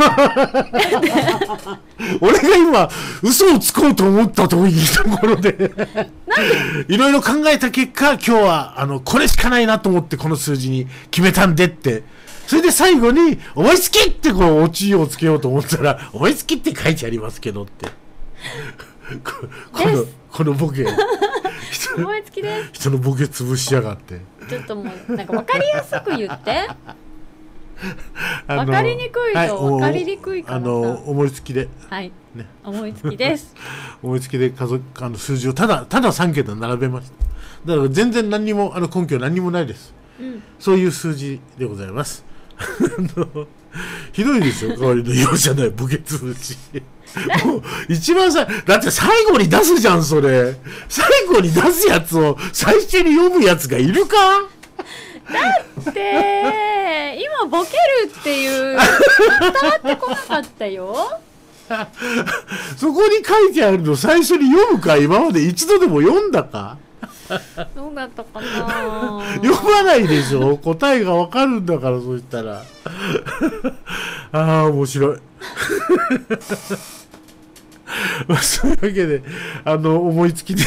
A: 俺が今嘘をつこうと思ったところでいろいろ考えた結果、今日はあのこれしかないなと思ってこの数字に決めたんでって、それで最後に思いつきってこうオチをつけようと思ったら思いつきって書いてありますけどってこ, このこのボケ
B: 思いつきです。
A: 人のボケ潰しやがって。
B: ちょっともうなんか分かりやすく言って分かりにくいと分かりにくいからさ、
A: あの思いつきで、
B: はい、ね、思いつきです
A: 思いつきで数あの数字をただたださん桁並べました。だから全然何にもあの根拠何にもないです、うん、そういう数字でございますひどいですよ、代わりの容赦ないボケ潰しもう一番さ、だって最後に出すじゃんそれ。最後に出すやつを最初に読むやつがいるか。
B: だって今ボケるっていう伝わってこなかったよ
A: そこに書いてあるの最初に読むか。今まで一度でも読んだか
B: どうだったかな
A: 読まないでしょ答えがわかるんだから。そうしたらああ面白いまあそういうわけであの思いつきです。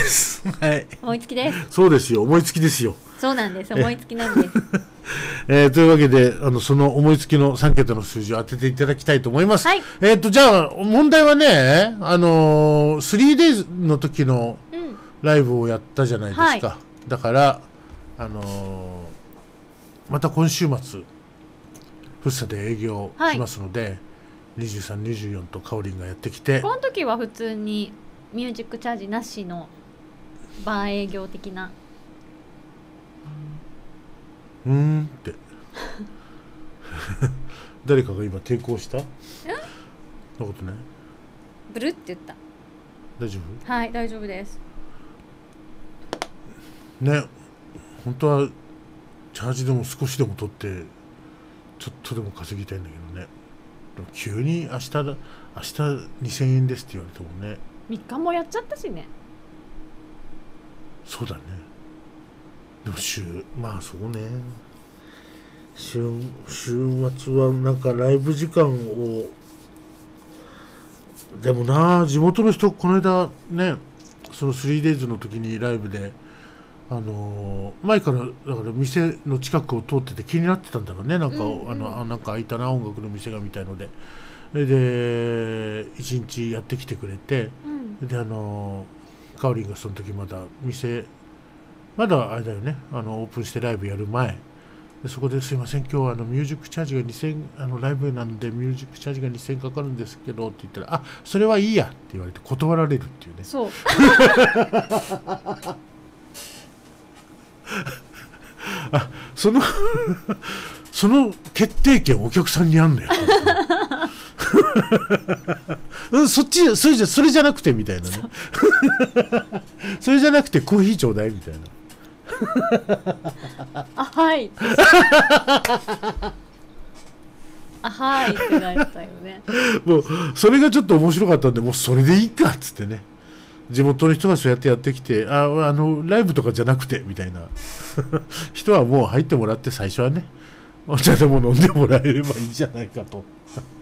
A: はい。
B: 思いつきです。
A: そうですよ、思いつきですよ。
B: そうなんです。思いつきなんです。
A: えー、というわけであのその思いつきのさん桁の数字を当てていただきたいと思います。
B: はい。
A: えっ、とじゃあ問題はね、あのー、スリーデイズ の時のライブをやったじゃないですか。はい、だからあのー、また今週末フッサで営業しますので、はい、にじゅうさん、にじゅうよんとカオリンがやってきて、
B: この時は普通にミュージックチャージなしのバー営業的な
A: うーんって誰かが今抵抗した？そんなことない？
B: ブルって言った。
A: 大丈夫？
B: はい、大丈夫です。
A: ね、本当はチャージでも少しでも取ってちょっとでも稼ぎたいんだけどね。でも急に明日だ明日にせんえんですって言われてもね。
B: みっかもやっちゃったしね。
A: そうだね。でも週まあそうね。週週末はなんかライブ時間をでもな、地元の人この間ね、その スリーデイズ の時にライブであのー、前からだから店の近くを通ってて気になってたんだろうね。なんか、うんうん、あのあなんか開いたな音楽の店がみたいので、で一日やってきてくれて、うん、であのー、カオリンがその時まだ店まだあれだよね、あのオープンしてライブやる前で、そこですいません今日はあのミュージックチャージがにせんあのライブなんでミュージックチャージがにせんかかるんですけどって言ったら、あそれはいいやって言われて断られるっていうね。
B: そう
A: あそのその決定権お客さんにあんのよ。うん、そっちそれじゃそれじゃなくてみたいなね。それじゃなくてコーヒーちょうだいみたいな。
B: あはいあはいってなったよね。
A: もうそれがちょっと面白かったんで、もうそれでいいかっつってね、地元の人がそうやってやってきて、ああのライブとかじゃなくてみたいな人はもう入ってもらって最初はねお茶でも飲んでもらえればいいじゃないかと。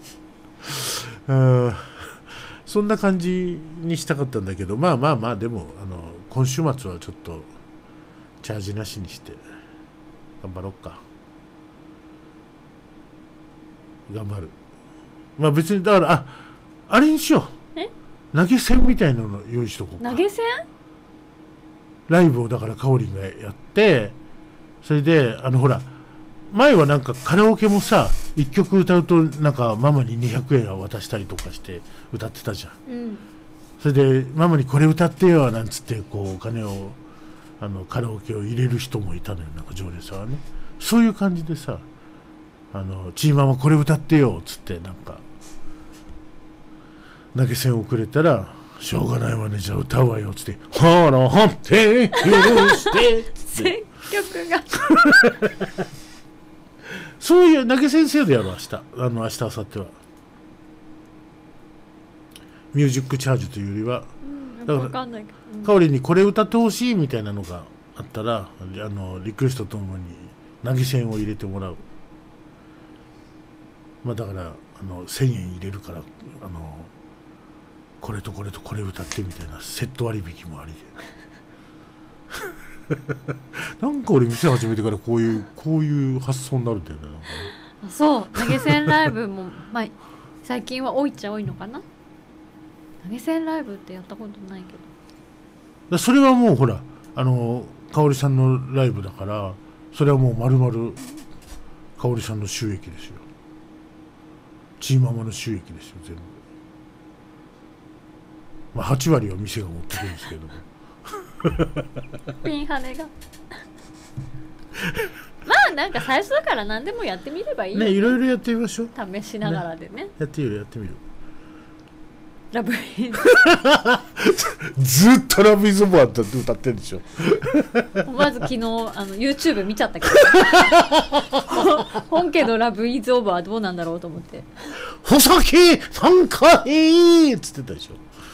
A: あそんな感じにしたかったんだけど、まあまあまあでもあの今週末はちょっとチャージなしにして頑張ろうか。頑張る。まあ別にだからああれにしよう。え投げ銭みたいなの用意しとこうか。
B: 投げ銭
A: ライブをだからカオリンがやって、それであのほら前はなんかカラオケもさいっきょく歌うとなんかママににひゃくえんを渡したりとかして歌ってたじゃん、うん、それでママにこれ歌ってよなんつってこうお金をあのカラオケを入れる人もいたのよ、なんか常連さんはね。そういう感じでさ、あのチーママこれ歌ってよっつってなんか投げ銭をくれたら、しょうがないわねじゃあ歌うわよっつってはらはって許して
B: 選曲が
A: そういう投げ銭制度やろ明日、あの明日明後日はミュージックチャージというよりは、
B: うん、だから
A: カオリンにこれ歌ってほしいみたいなのがあったら、あのリクエストとともに投げ銭を入れてもらう。まあだからあのせんえん入れるから、あのこれとこれとこれ歌ってみたいなセット割引もありでなんか俺店始めてからこういうこういう発想になるんだよね。なんかね
B: あそう投げ銭ライブも、まあ、最近は多いっちゃ多いのかな。投げ銭ライブってやったことないけど、
A: だそれはもうほらあの香織さんのライブだから、それはもう丸々香織さんの収益ですよ。チーママの収益ですよ全部。まあはち割は店が持ってくるんですけども
B: ピンハネがまあなんか最初だから何でもやってみればいいよ
A: ね。いろいろやってみましょう。
B: 試しながらでね。
A: ねやってみるやってみる。
B: ラブイズ
A: ずっとラブイズボアって歌ってるでしょ
B: まず昨日あの YouTube 見ちゃったけど本家のラブイズオーバーはどうなんだろうと思って、
A: ほさきなんかいいっつってたでしょ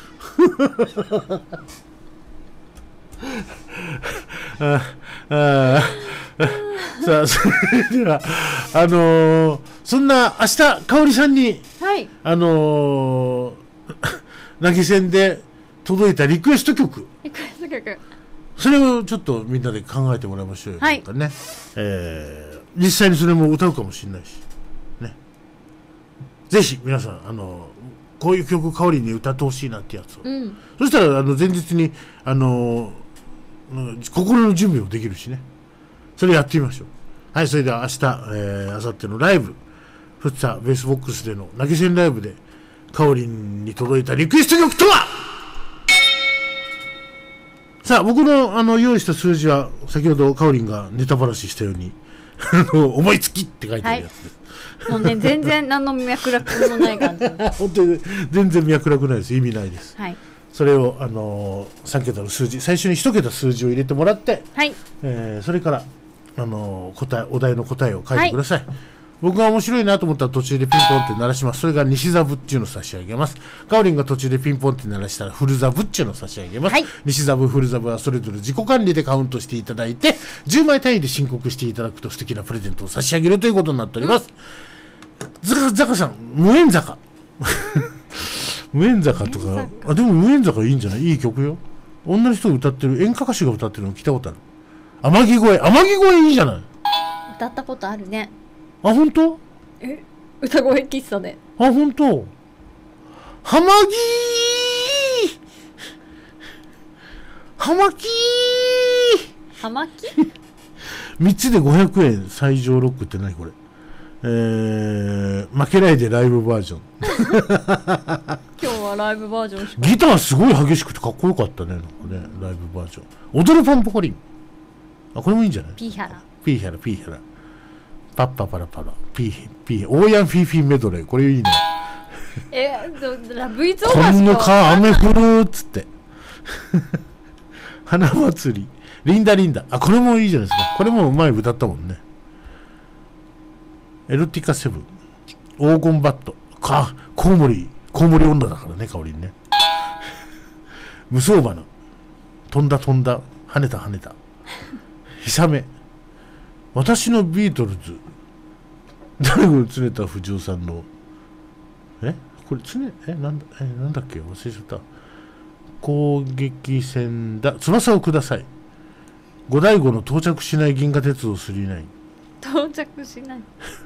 A: ああさあそれではあのー、そんな明日香織さんに、
B: はい、
A: あのー投げ銭で届いたリクエスト曲、
B: リクエスト曲、
A: それをちょっとみんなで考えてもらいましょうよ、
B: はい、
A: なんかね、えー、実際にそれも歌うかもしれないしね。ぜひ皆さん、あのこういう曲かおりに歌ってほしいなってやつを、
B: うん、
A: そしたらあの前日にあの心の準備もできるしね。それやってみましょう。はい、それでは明日、えー、明後日のライブ、フッツァベースボックスでの投げ銭ライブでかおりんに届いたリクエスト曲とは。さあ、僕のあの用意した数字は先ほどかおりんがネタばらししたように思いつきって書いてあるやつです、
B: はい、もうね全然何の脈絡もない感じ
A: 本当に全然脈絡ないです。意味ないです、
B: はい、
A: それを、あのー、さん桁の数字、最初にいち桁数字を入れてもらって、
B: はい、
A: えー、それから、あのー、答えお題の答えを書いてください、はい、僕が面白いなと思ったら途中でピンポンって鳴らします。それが西座部っていうのを差し上げます。かおりんが途中でピンポンって鳴らしたらフル座部っていうのを差し上げます、はい、西座部フル座部はそれぞれ自己管理でカウントしていただいてじゅうまい単位で申告していただくと素敵なプレゼントを差し上げるということになっております、うん、ザカザカさん無縁坂無縁坂とか、あ、でも無縁坂いいんじゃない？いい曲よ。女の人が歌ってる、演歌歌手が歌ってるの聞いたことある。天城越え、天城越えいいじゃない。
B: 歌ったことあるね。
A: あ、本当？
B: え、歌声喫茶で。
A: あ、本当？はまぎーはまきー
B: はまき
A: みっつでごひゃくえん最上ロックって何これ。えー、負けないでライブバージョン
B: 今日はライブバージョンしか。
A: ギターすごい激しくてかっこよかったね、なんかね、ライブバージョン。踊るパンポコリン、あ、これもいいんじゃない？
B: ピーヒャラ
A: ピーヒャラピーヒャラパッパパラパラピーピーオーヤンフィーフィーメドレー、これいいね。え
B: ラブイズオーバーしか。
A: こんのか雨降るっつって花祭りリンダリンダ、あ、これもいいじゃないですか。これもうまい歌ったもんね。エロティカセブン、黄金バット、か、コウモリ、コウモリ女だからね、かおりんね。無双花、飛んだ飛んだ、跳ねた跳ねた。ひさめ、私のビートルズ、誰が常田不二夫さんの、えこれ常、え、なんだ、え、なんだっけ忘れちゃった。攻撃戦だ、翼をください。五醍醐の到着しない銀河鉄道スリーナイン。
B: 到着しない。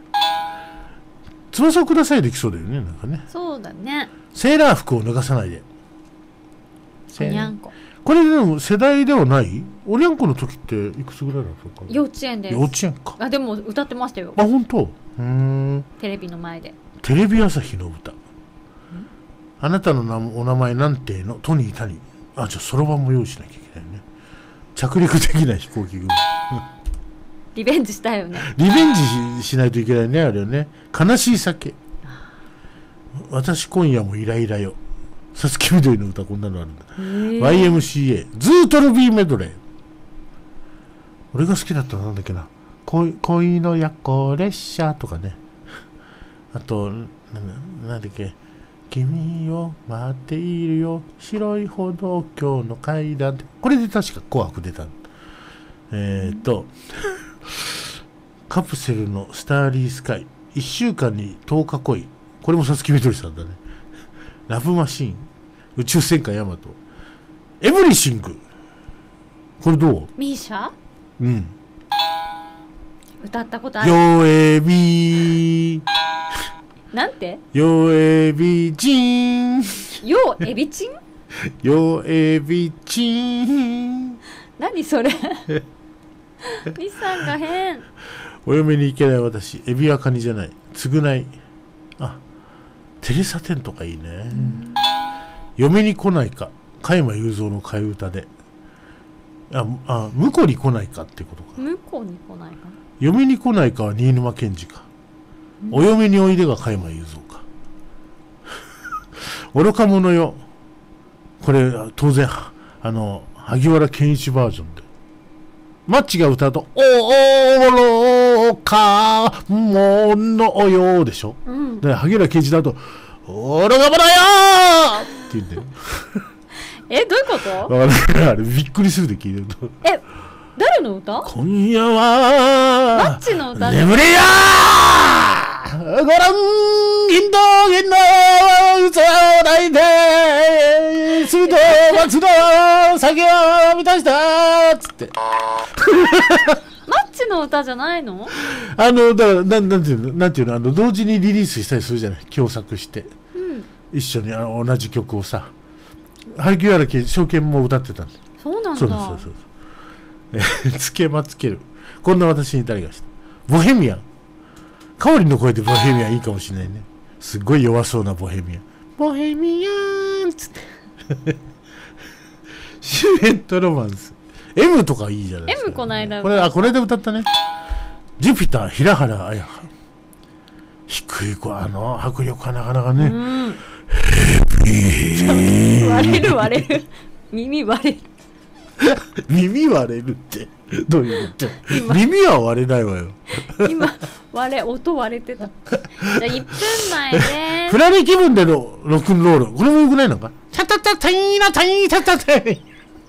A: 翼をくださいできそうだよね、なんかね。
B: そうだね。
A: セーラー服を脱がさないで。
B: おにゃんこ。
A: これでも世代ではない？おにゃんこの時っていくつぐらいだったのかな？
B: 幼稚園です。
A: 幼稚園か。
B: あ、でも歌ってましたよ。
A: あ、本当？うーん。
B: テレビの前で。
A: テレビ朝日の歌。あなたの名お名前なんてのトニー・タニー。あ、じゃあそろばんも用意しなきゃいけないね。着陸できない飛行機組。
B: リベンジしたいよね。
A: リベンジ し, しないといけないね、あれよね。悲しい酒。私今夜もイライラよ。さつきみどりの歌、こんなのあるんだ。ワイエムシーエー ズートルビーメドレー。俺が好きだったのなんだっけな。恋, 恋の夜行列車とかね。あと、な, なんだっけ。君を待っているよ。白い歩道橋の階段って。これで確か紅白出たの。えー、っと、カプセルのスターリースカイ、いっしゅうかんにとおか恋、これもさつきみどりさんだね。ラブマシーン、宇宙戦艦ヤマト、エブリシング、これどう？
B: ミーシャ？
A: うん。
B: 歌ったことある。
A: よえびー。
B: なんて？
A: よえびちん。
B: よえびちん？
A: よえびちん。
B: 何それ？リさんが変。
A: お嫁に行けない私、エビはカニじゃない、償い。あ、テレサテンとかいいね、うん、嫁に来ないか、加山雄三の替え歌で。ああ、婿に来ないかってことか。
B: 婿に来ないか、
A: 嫁に来ないかは新沼謙治か、うん、お嫁においでが加山雄三か。愚か者よ、これ当然あの萩原健一バージョンでマッチが歌うと「お愚か者よ」でしょ、うん、で萩原健一だと「愚か者よ」って言うんだよ。
B: え、どういうこと？
A: わかる、あれびっくりするで聞いてると。
B: え、誰の歌？
A: 今夜は
B: マッチの歌。
A: 眠れやーご覧銀道銀の嘘を抱いて末だ酒は満たしたーっつって
B: マッチの歌じゃないの？
A: あのだからなんなんていうのなんていうのあの同時にリリースしたりするじゃない共作して、
B: うん、
A: 一緒にあの同じ曲をさ萩原証券も歌ってたんだ。
B: そうなんだ。
A: そうそうそうそうつけまつけるこんな私に誰がしたボヘミアンかおりの声でボヘミアンいいかもしれないね。すっごい弱そうなボヘミアンボヘミアンっつってシュレットロマンス M とかいいじゃないですか、ね、
B: M こないだ
A: これあこれで歌ったね。ジュピター平原綾香低い子あの迫力はなかなかね、うん、
B: 割れる割れる耳割れる
A: 耳割れるってどういうこと耳は割れないわよ
B: 今割れ音割れてた。じゃあいっぷんまえで
A: フラレ気分でのロックンロールこれもよくないのかチャタタタイナタイタタタイ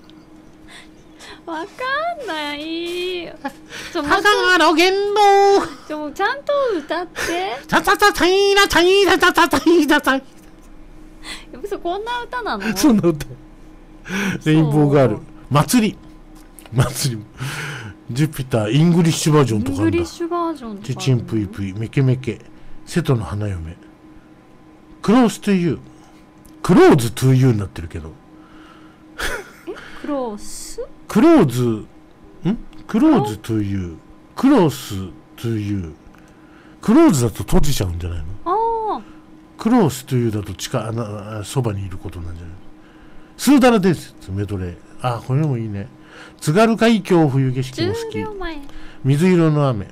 B: わかんないちょ
A: 母がの言動
B: ちょちゃんと歌って
A: チャタタタイナタイタタタタイタタイ
B: 嘘こんな歌なの？
A: そんな歌レインボーガール祭り祭りジュピターイングリッシュバージョンとかあるんだ。イングリッシュバージョンとかチチンプイプイメケメケ瀬戸の花嫁クローストゥユークローズトゥユーになってるけど
B: えクロース
A: クローズんクローズトゥユークローストゥユークローズだと閉じちゃうんじゃないの？
B: ああ
A: クローストゥユーだと近あなそばにいることなんじゃないの？スーダラ伝説メドレーあこれもいいね。津軽海峡冬景色も好き水色の雨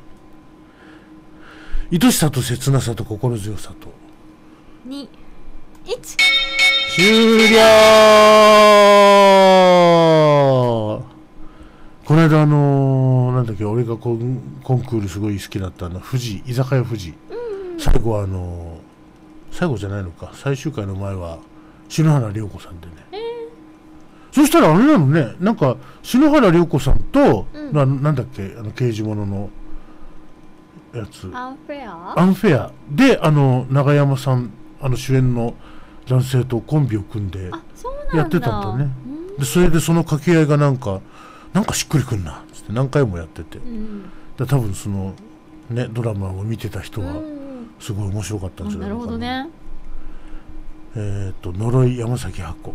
A: 愛しさと切なさと心強さと
B: にいち
A: 終了。この間あのー、なんだっけ俺がコン、コンクールすごい好きだったの富士居酒屋富士、うん、最後はあのー、最後じゃないのか最終回の前は篠原涼子さんでね、えーそしたらあれなのね、なんか篠原涼子さんと、うん、な, なんだっけあの刑事物のやつ
B: アンフェア
A: アンフェアであの永山さんあの主演の男性とコンビを組んでやってたんだね。でそれでその掛け合いがなんかなんかしっくりくんなつって何回もやってて、うん、だ多分そのねドラマを見てた人はすごい面白かったんじゃないかな。なるほどね。えっと呪い山崎箱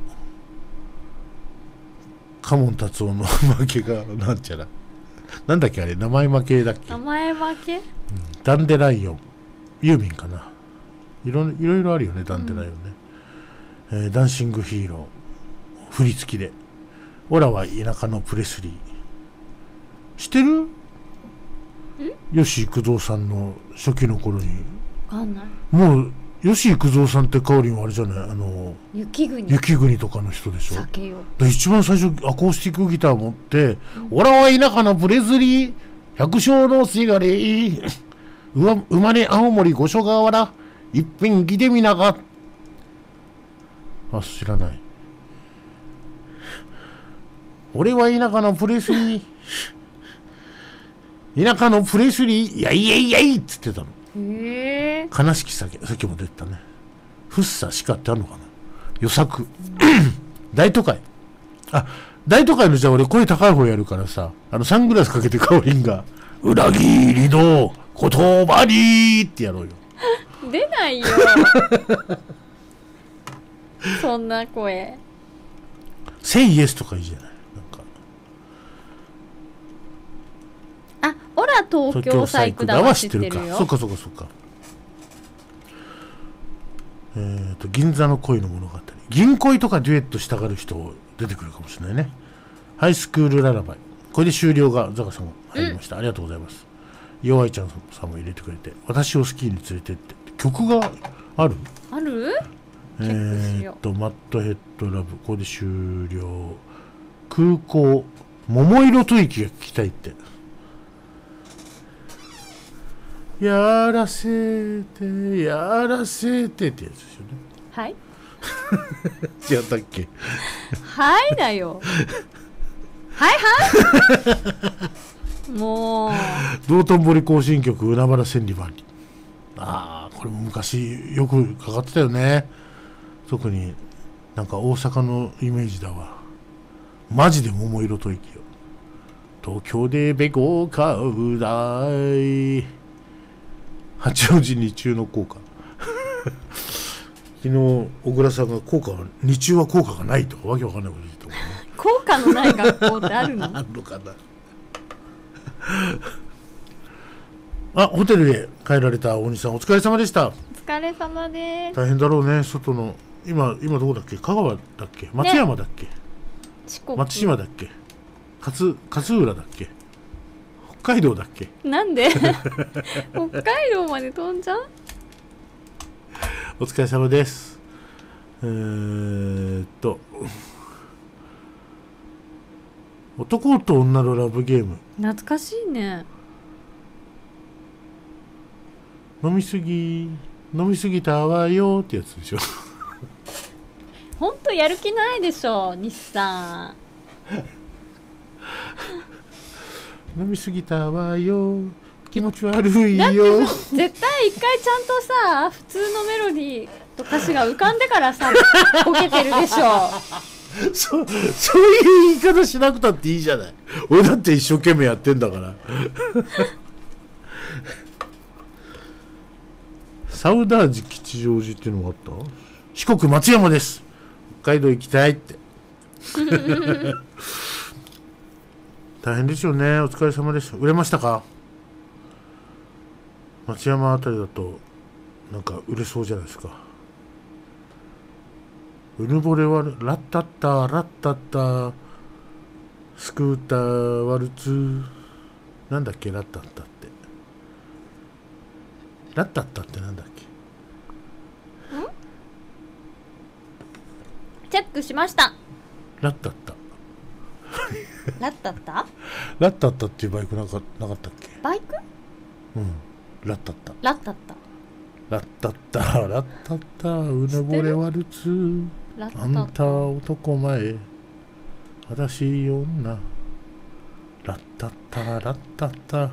A: カモン達夫の負けがなんちゃらなんだっけあれ名前負けだっけ
B: 名前負け、うん、
A: ダンデライオンユーミンかないろいろいろあるよねダンデライオンね、うんえー、ダンシングヒーロー振り付きでオラは田舎のプレスリー知ってる？吉幾三さんの初期の頃に
B: わかんない
A: もう吉幾三さんってかおりんはあれじゃないあの
B: 雪国
A: 雪国とかの人でしょ。
B: 酒よ
A: で一番最初アコースティックギター持って「俺、うん、は田舎のプレスリー百姓のせがれ生まれ青森五所川原一品来てみなか」あ知らない。俺は田舎のプレスリー田舎のプレスリーやいやいやいっつってたの。
B: へ
A: ー悲しき酒さっきも出てたね。フッサシカってあるのかな。予作大都会あ大都会のじゃあ俺声高い方やるからさあのサングラスかけてかおりんが裏切りの言葉にってやろうよ。
B: 出ないよそんな声。
A: セイイエスとかいいじゃない。
B: あ、オラ東京サイクダは知ってるよ。
A: そっかそっかそっか。えーと銀座の恋の物語銀恋とかデュエットしたがる人出てくるかもしれないね。ハイスクールララバイこれで終了がザカさんが入りました、うん、ありがとうございます。弱いちゃんさんも入れてくれて私をスキーに連れてって曲がある
B: ある
A: えーとマットヘッドラブこれで終了。空港桃色吐息が聞きたいってやらせてやらせてってやつですよね。
B: はい
A: 違ったっけ
B: はいだよはいはいもう
A: 道頓堀行進曲海原千里万里ああこれも昔よくかかってたよね。特になんか大阪のイメージだわ。 マジで桃色吐息よ。東京でべこ買うだい。八王子日中の効果。昨日小倉さんが効果は日中は効果がないとかわけわかんないこと言ってたもんね。
B: 効果のない学校ってあるの？
A: あるのかな。あ、ホテルへ帰られた大西さんお疲れ様でした。
B: お疲れ様です。
A: 大変だろうね。外の今今どこだっけ、香川だっけ、松山だっけ、ね、
B: 四国
A: 松島だっけ、勝勝浦だっけ、北海道だっけ。
B: なんで北海道まで飛んじゃう。
A: お疲れ様です。えーっと男と女のラブゲーム、
B: 懐かしいね。
A: 飲みすぎ飲みすぎたわよってやつでしょ。
B: ほんとやる気ないでしょ西さん。
A: 飲みすぎたわよ気持ち悪い
B: だって
A: よ。
B: さ絶対一回ちゃんとさ普通のメロディーと歌詞が浮かんでからさボケてるでしょ。
A: そ, そういう言い方しなくたっていいじゃない。俺だって一生懸命やってんだから。サウダージ吉祥寺っていうのもあった。四国松山です。北海道行きたいって。大変ですよね。お疲れ様です。売れましたか。松山あたりだとなんか売れそうじゃないですか。うぬぼれはラッタッタラッタッタスクーターワルツなんだっけ、ラッタッタってラッタッタってなんだっけ。
B: チェックしました。
A: ラッタッタ
B: ラッタッタ
A: ラッタッタっていうバイクなんかなかったっけ。
B: バイク。
A: うんラッタッタ
B: ラッタッタ
A: ラッタッタラッタッタうぬぼれワルツ
B: ラッタ
A: あんた男前正しい女ラッタッタラッタッタ。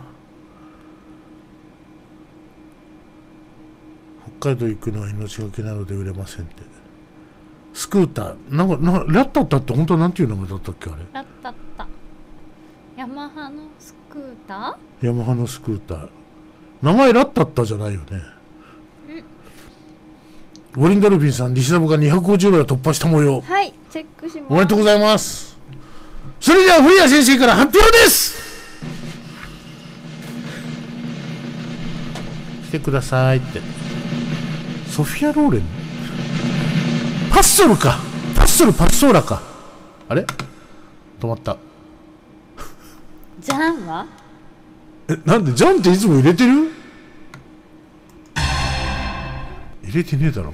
A: 北海道行くのは命がけなので売れませんって。スクーターなんかなラッタッタって本当はなんていう名前だったっけあれ。
B: ラッタッタヤマハのスクータ
A: ヤマハのスクーター名前ラッタッタじゃないよね。ウォリンダルフィンさん、西田部がにひゃくごじゅうまいを突破した模様。
B: はい、チェックします。
A: おめでとうございます。それでは古谷先生から発表です。来てくださいって。ソフィア・ローレンパッソルか。パッソルパッソーラか。あれ止まった。
B: ジャンは
A: え、なんでジャンっていつも入れてる。入れてねえだろ。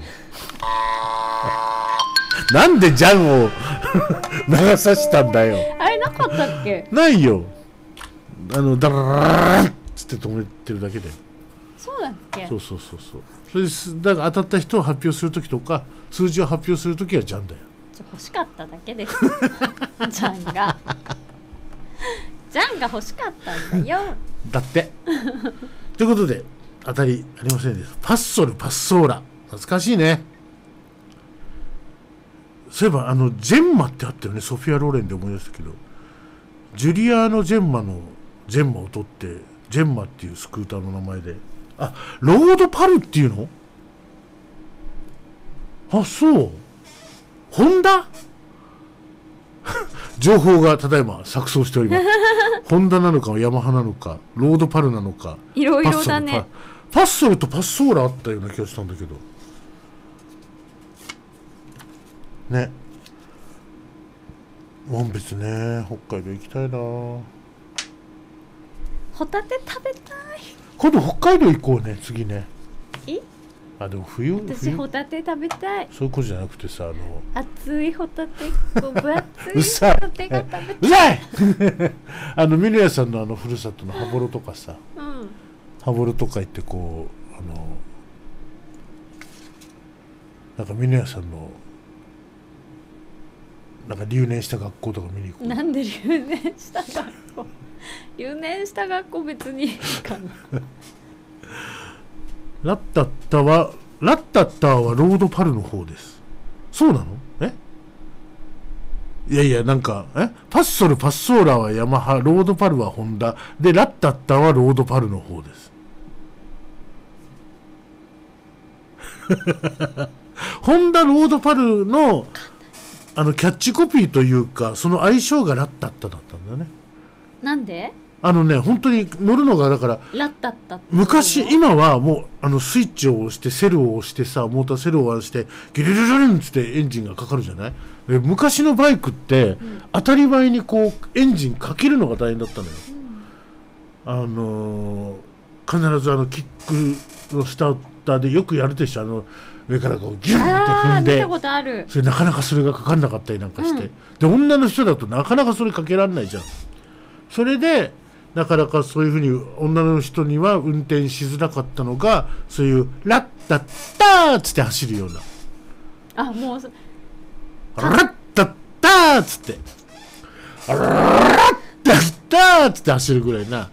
A: なんでジャンを流さしたんだよ。
B: あれなかったっけ。
A: ないよ。あのダラララッつって止めてるだけで。
B: そうだっけ。
A: そうそうそうそう。それですだから当たった人を発表するときとか数字を発表するときはジャンだよ。
B: ちょ欲しかっただけです。ジャンがジャンが欲しかったんだよ。
A: だってということで当たりありませんでした。パッソルパッソーラ懐かしいね。そういえばあのジェンマってあったよね。ソフィア・ローレンで思い出したけどジュリアーノ・ジェンマのジェンマを取ってジェンマっていうスクーターの名前で、あロードパルっていうの。あそうホンダ情報がただいま錯綜しております。ホンダなのかヤマハなのかロードパルなのか
B: いろいろだね。
A: パッソルとパッソーラあったような気がしたんだけどね。紋別ね、北海道行きたいな。
B: ホタテ食べたい。
A: 今度北海道行こうね次ね。
B: え
A: あでも冬
B: 私
A: 冬
B: ホタテ食べたい。
A: そういうことじゃなくてさあの
B: 熱いホタテこう分厚い
A: うっさい
B: ホタテが食べたい。
A: うざいあのミネヤさんのあのふるさとの羽幌とかさ、
B: うん、
A: 羽幌とか行ってこうあのなんかミネヤさんのなんか留年した学校とか見に行こう。
B: なんで留年した学校留年した学校別にいいかな。
A: ラッタッタはラッタッタはロードパルの方です。そうなの？えいやいや、なんか、えパッソル、パッソーラはヤマハ、ロードパルはホンダ、で、ラッタッタはロードパルの方です。ホンダ、ロードパルの、あの、キャッチコピーというか、その相性がラッタッタだったんだよね。
B: なんで
A: あのね、本当に乗るのが、だから、
B: ラッタッタって
A: 昔、今はもう、あの、スイッチを押して、セルを押してさ、モーターセルを押して、ギリリリリンってエンジンがかかるじゃない。で昔のバイクって、うん、当たり前にこう、エンジンかけるのが大変だったのよ。うん、あのー、必ずあの、キックのスターターでよくやるでしょ。あの、上からこう、ギュンって踏んで、
B: 見たことある。
A: それなかなかそれがかかんなかったりなんかして。うん、で、女の人だとなかなかそれかけられないじゃん。それで、なかなかそういうふうに女の人には運転しづらかったのが、そういうラッタッターっつって走るような。
B: あ、もう
A: ラッタッターっつってラッタッターっつって走るぐらいな。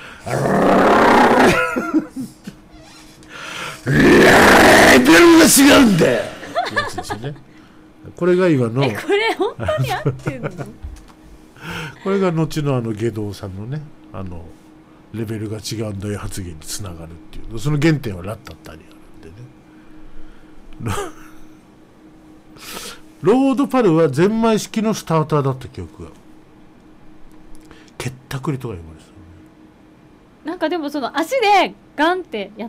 A: レベルが違うんだよってやつですよね。これが今の。
B: え、これ本当に合ってんの？
A: これが後のあの下道さんのね、あのレベルが違うんだよ発言につながるっていう、その原点はラッタッタにあるんでね。ロードパルはゼンマイ式のスターターだった記憶が。けったくりとか言われてたね。
B: なんかでもその足でガンってやって、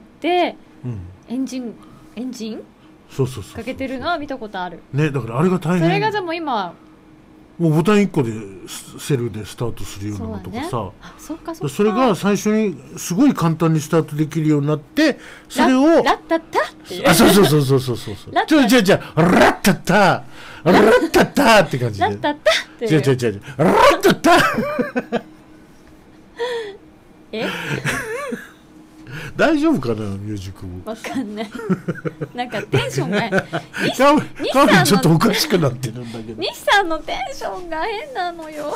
B: うん、エンジンエンジン
A: そうそうそう
B: かけてるのは見たことある
A: ね。だからあれが大変。
B: それがでも今
A: もうボタンいっこでセルでスタートするようなのとかさ、
B: そ,、ね、そうかそうか、
A: それが最初にすごい簡単にスタートできるようになって、それを
B: ラッタッタっていう、
A: あ、そうそうそうそうそうそうちょいちょいちょいラッタッタラッタッタって感じで
B: ラッタッタっていう、
A: 違う違う違うラッタッタ
B: え
A: 大丈夫かなミュージックボックス。
B: わかんない。なんかテンションが
A: カメちょっとおかしくなってるんだけど。
B: 西さんのテンションが変なのよ。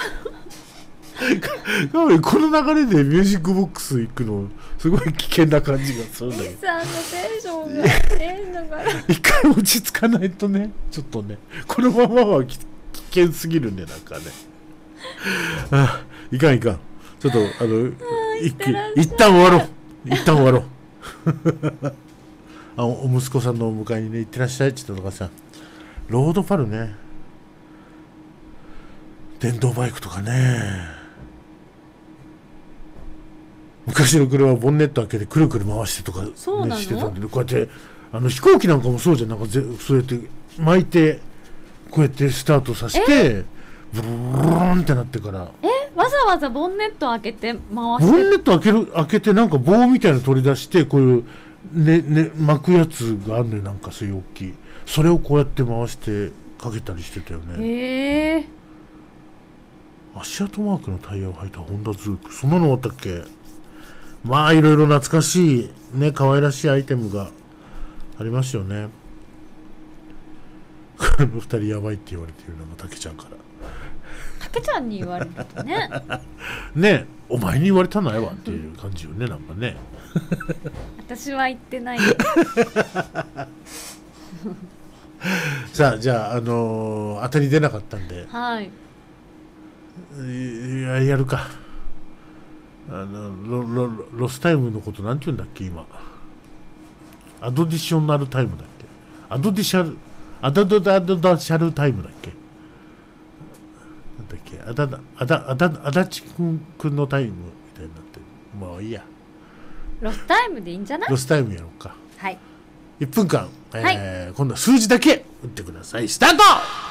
A: カメこの流れでミュージックボックス行くのすごい危険な感じがするんだけど。
B: 西さんのテンションが変だから。
A: 一回落ち着かないとね、ちょっとね、このままは危険すぎるね、なんかね。あ、いかんいかん。ちょっとあの一一旦終わろう。一旦終わろう。あ、お息子さんのお迎えにね行ってらっしゃいって言ったとかさ、ロードパルね、電動バイクとかね、昔の車はボンネット開けてくるくる回してとか、ね、してたんで、こうやってあの飛行機なんかもそうじゃん、なんかぜそうやって巻いてこうやってスタートさせてブルーンってなってから、
B: えわざわざボンネット開けて回して、ボ
A: ンネット開ける開けてなんか棒みたいなの取り出して、こういうねね巻くやつがあるのよ、なんかそういう大きい、それをこうやって回してかけたりしてたよね。
B: へえ。
A: 足跡マークのタイヤを履いたホンダズーク、そんなのあったっけ。まあいろいろ懐かしいね、可愛らしいアイテムがありますよね。このふたりやばいって言われているのもたけちゃんから。
B: たけちゃんに言われるとね。
A: ね、お前に言われたのやわっていう感じよね、なんかね。
B: 私は言ってない。
A: さあ、じゃあ、あのー、当たり出なかったんで、
B: はい、
A: や, やるか。あの ロ, ロ, ロスタイムのことなんて言うんだっけ今。アドディショナルタイムだっけ。アドディシャルアダドダドダシャルタイムだっけ。なんだっけ。アダアダアダアダチ君君のタイムみたいになってる。もういいや。
B: ロスタイムでいいんじゃない。
A: ロスタイムやろうか。
B: はい。
A: いっぷんかん、えー
B: はい、
A: 今度は数字だけ打ってください。スタート。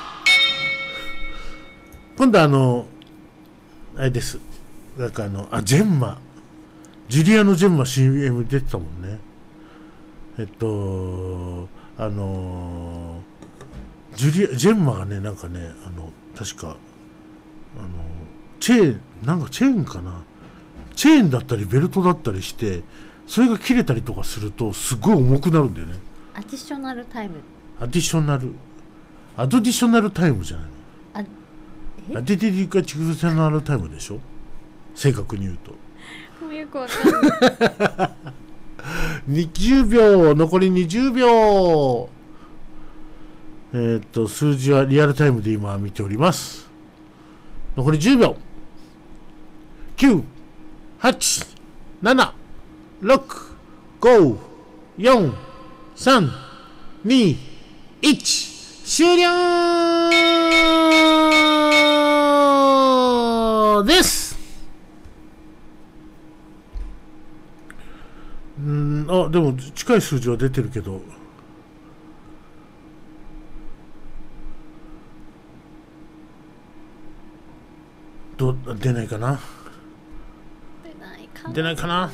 A: 今度はあのあれです。なんかあのあジェンマジュリアのジェンマ シーエム 出てたもんね。えっとあのジュリアジェンマがね、なんかね、あの確かあのチェーンなんかチェーンかな、チェーンだったりベルトだったりして、それが切れたりとかするとすごい重くなるんだよね。
B: アディショナルタイム。
A: アディショナルアドディショナルタイムじゃないの。
B: あえ
A: アディディカチクセナルタイムでしょ、正確に言うと。
B: もうよくわかんない。
A: にじゅうびょう、残りにじゅうびょう。えー、っと数字はリアルタイムで今見ております。 残りじゅうびょう。きゅう、はち、なな、ろく、ご、よん、さん、に、いち、終了です。うん、あ、でも近い数字は出てるけど、ど出ないかな。
B: 出ないかな。
A: 出ないかな。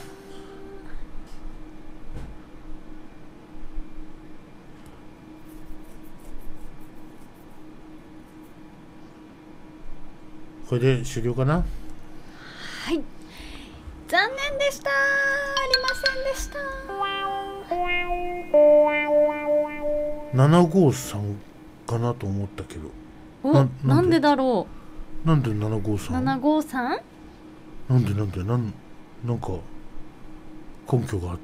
A: これで終了かな。
B: はい、残念でした。ありませんでした。
A: ななごさんかなと思ったけど。
B: お、な, なんでだろ
A: う。なんでななごさん。
B: ななごさん。
A: なんでなんでなんなんか根拠があって。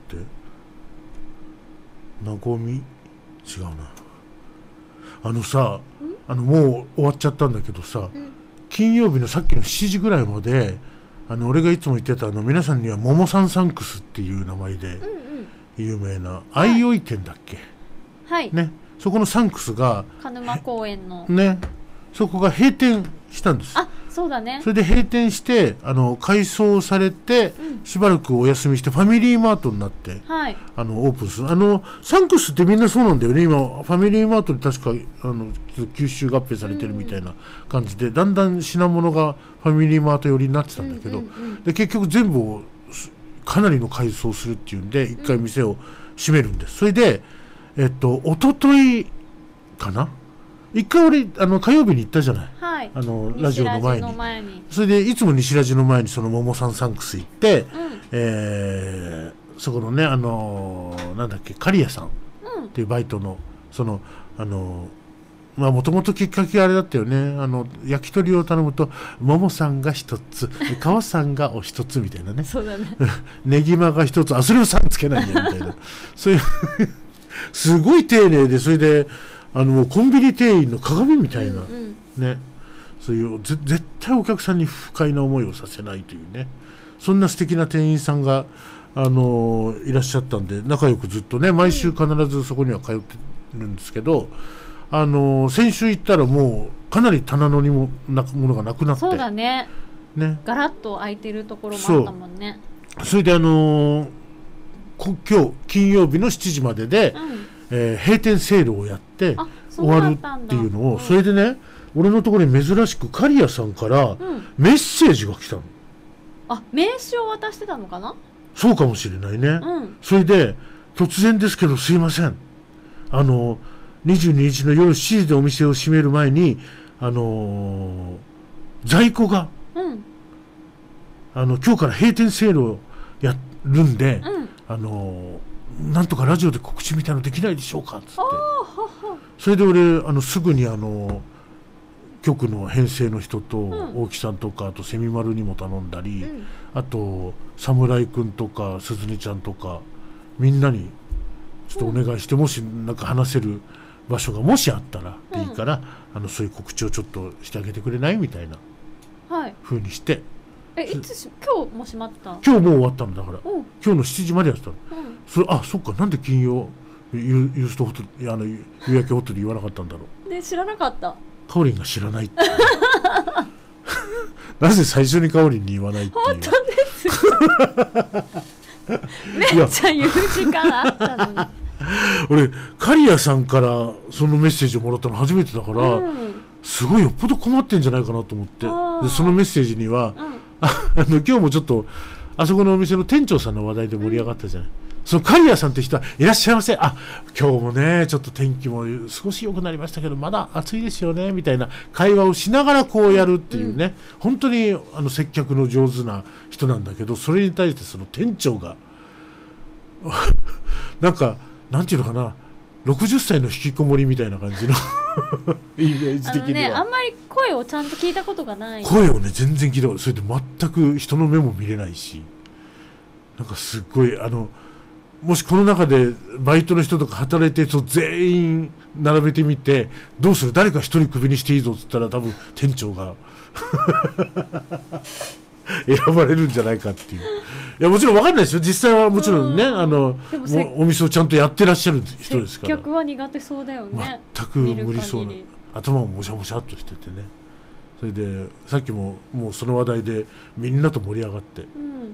A: なごみ違うな。あのさ、あのもう終わっちゃったんだけどさ。うん、金曜日のさっきのしちじぐらいまであの俺がいつも言ってたあの皆さんにはももさんサンクスっていう名前で有名な相生店だっけ、
B: はい
A: ね、そこのサンクスが
B: 鹿沼公園の
A: ね、そこが閉店したんです。
B: あ、そうだね。
A: それで閉店してあの改装されて、うん、しばらくお休みしてファミリーマートになって、
B: はい、
A: あのオープンする。あのサンクスってみんなそうなんだよね。今ファミリーマートで確かあの吸収合併されてるみたいな感じで、うん、だんだん品物がファミリーマート寄りになってたんだけど、うんうんうん、で結局全部をかなりの改装するっていうんで一回店を閉めるんです。それでえっと一昨日かな、一回俺あの火曜日に行ったじゃない、
B: はい、
A: あのラジオの前 に,
B: の前に
A: それでいつも西ラジの前にその桃さんサンクス行って、うん、えー、そこのねあのー、なんだっけ刈谷さんっていうバイトのそのあのー、まあもともときっかけあれだったよね。あの焼き鳥を頼むと桃さんが一つ川さんがお一つみたいなね
B: そうだね
A: ねぎまが一つ、あそれをさんつけないんだみたいなそういうすごい丁寧で、それであのコンビニ店員の鏡みたいな、うんうん、ね、そういうぜ絶対お客さんに不快な思いをさせないというね、そんな素敵な店員さんが、あのー、いらっしゃったんで仲良くずっとね毎週必ずそこには通ってるんですけど、あのー、先週行ったらもうかなり棚のにもなものがなくなって、
B: そうだね、
A: ね、
B: ガラッと空いてるところもあったもんね。
A: そ, それであのー、今日金曜日のしちじまでで、うん、えー、閉店セールをやって終わるっていうのを、それでね俺のところに珍しく刈谷さんからメッセージが来たの、うん、
B: あ、名刺を渡してたのかな。
A: そうかもしれないね、
B: うん、
A: それで突然ですけどすいません、あのにじゅうににちの夜しちじでお店を閉める前にあのー、在庫が、うん、あの今日から閉店セールをやるんで、うん、あのー、なんとかラジオで告知みたいなのできないでしょうかっつって、それで俺あのすぐにあの局の編成の人と、うん、大木さんとかあとセミマルにも頼んだり、うん、あと侍くんとか鈴音ちゃんとかみんなにちょっとお願いして、うん、もしなんか話せる場所がもしあったらでいいから、うん、あのそういう告知をちょっとしてあげてくれないみたいな風にして、
B: はい、えいつ今日も閉まった。
A: 今日もう終わったのだから、うん、今日のしちじまでやってたの、うん、それあそっか、なんで金曜ユーストホテルあの夕焼けホテル言わなかったんだろう。
B: で知らなかった。
A: かおりんが知らないってなぜ最初にかおりんに言わないっていう。
B: 本当ですめっちゃ言う時間あったのに
A: 俺刈谷さんからそのメッセージをもらったの初めてだから、うん、すごいよっぽど困ってんじゃないかなと思って、でそのメッセージには、うん、あの今日もちょっとあそこのお店の店長さんの話題で盛り上がったじゃない、うん、その刈谷さんって人はいらっしゃいません、あ今日もねちょっと天気も少し良くなりましたけどまだ暑いですよねみたいな会話をしながらこうやるっていうね、うん、本当にあの接客の上手な人なんだけど、それに対してその店長がなんかなんていうのかな、ろくじゅっさいの引きこもりみたいな感じのイメージ的には あ,、ね、
B: あんまり声をちゃんと聞いたことがない。
A: 声をね全然聞いたこと、それで全く人の目も見れないし、なんかすっごいあのもしこの中でバイトの人とか働いてる人全員並べてみてどうする、誰か一人クビにしていいぞっつったら多分店長が選ばれるんじゃないかっていう。いやもちろん分かんないですよ、実際はもちろんね、あのお店をちゃんとやってらっしゃる人ですから。
B: 接客は苦手そうだよね。
A: 全く無理そうな、頭ももしゃもしゃっとしててね。それでさっきももうその話題でみんなと盛り上がって、うん、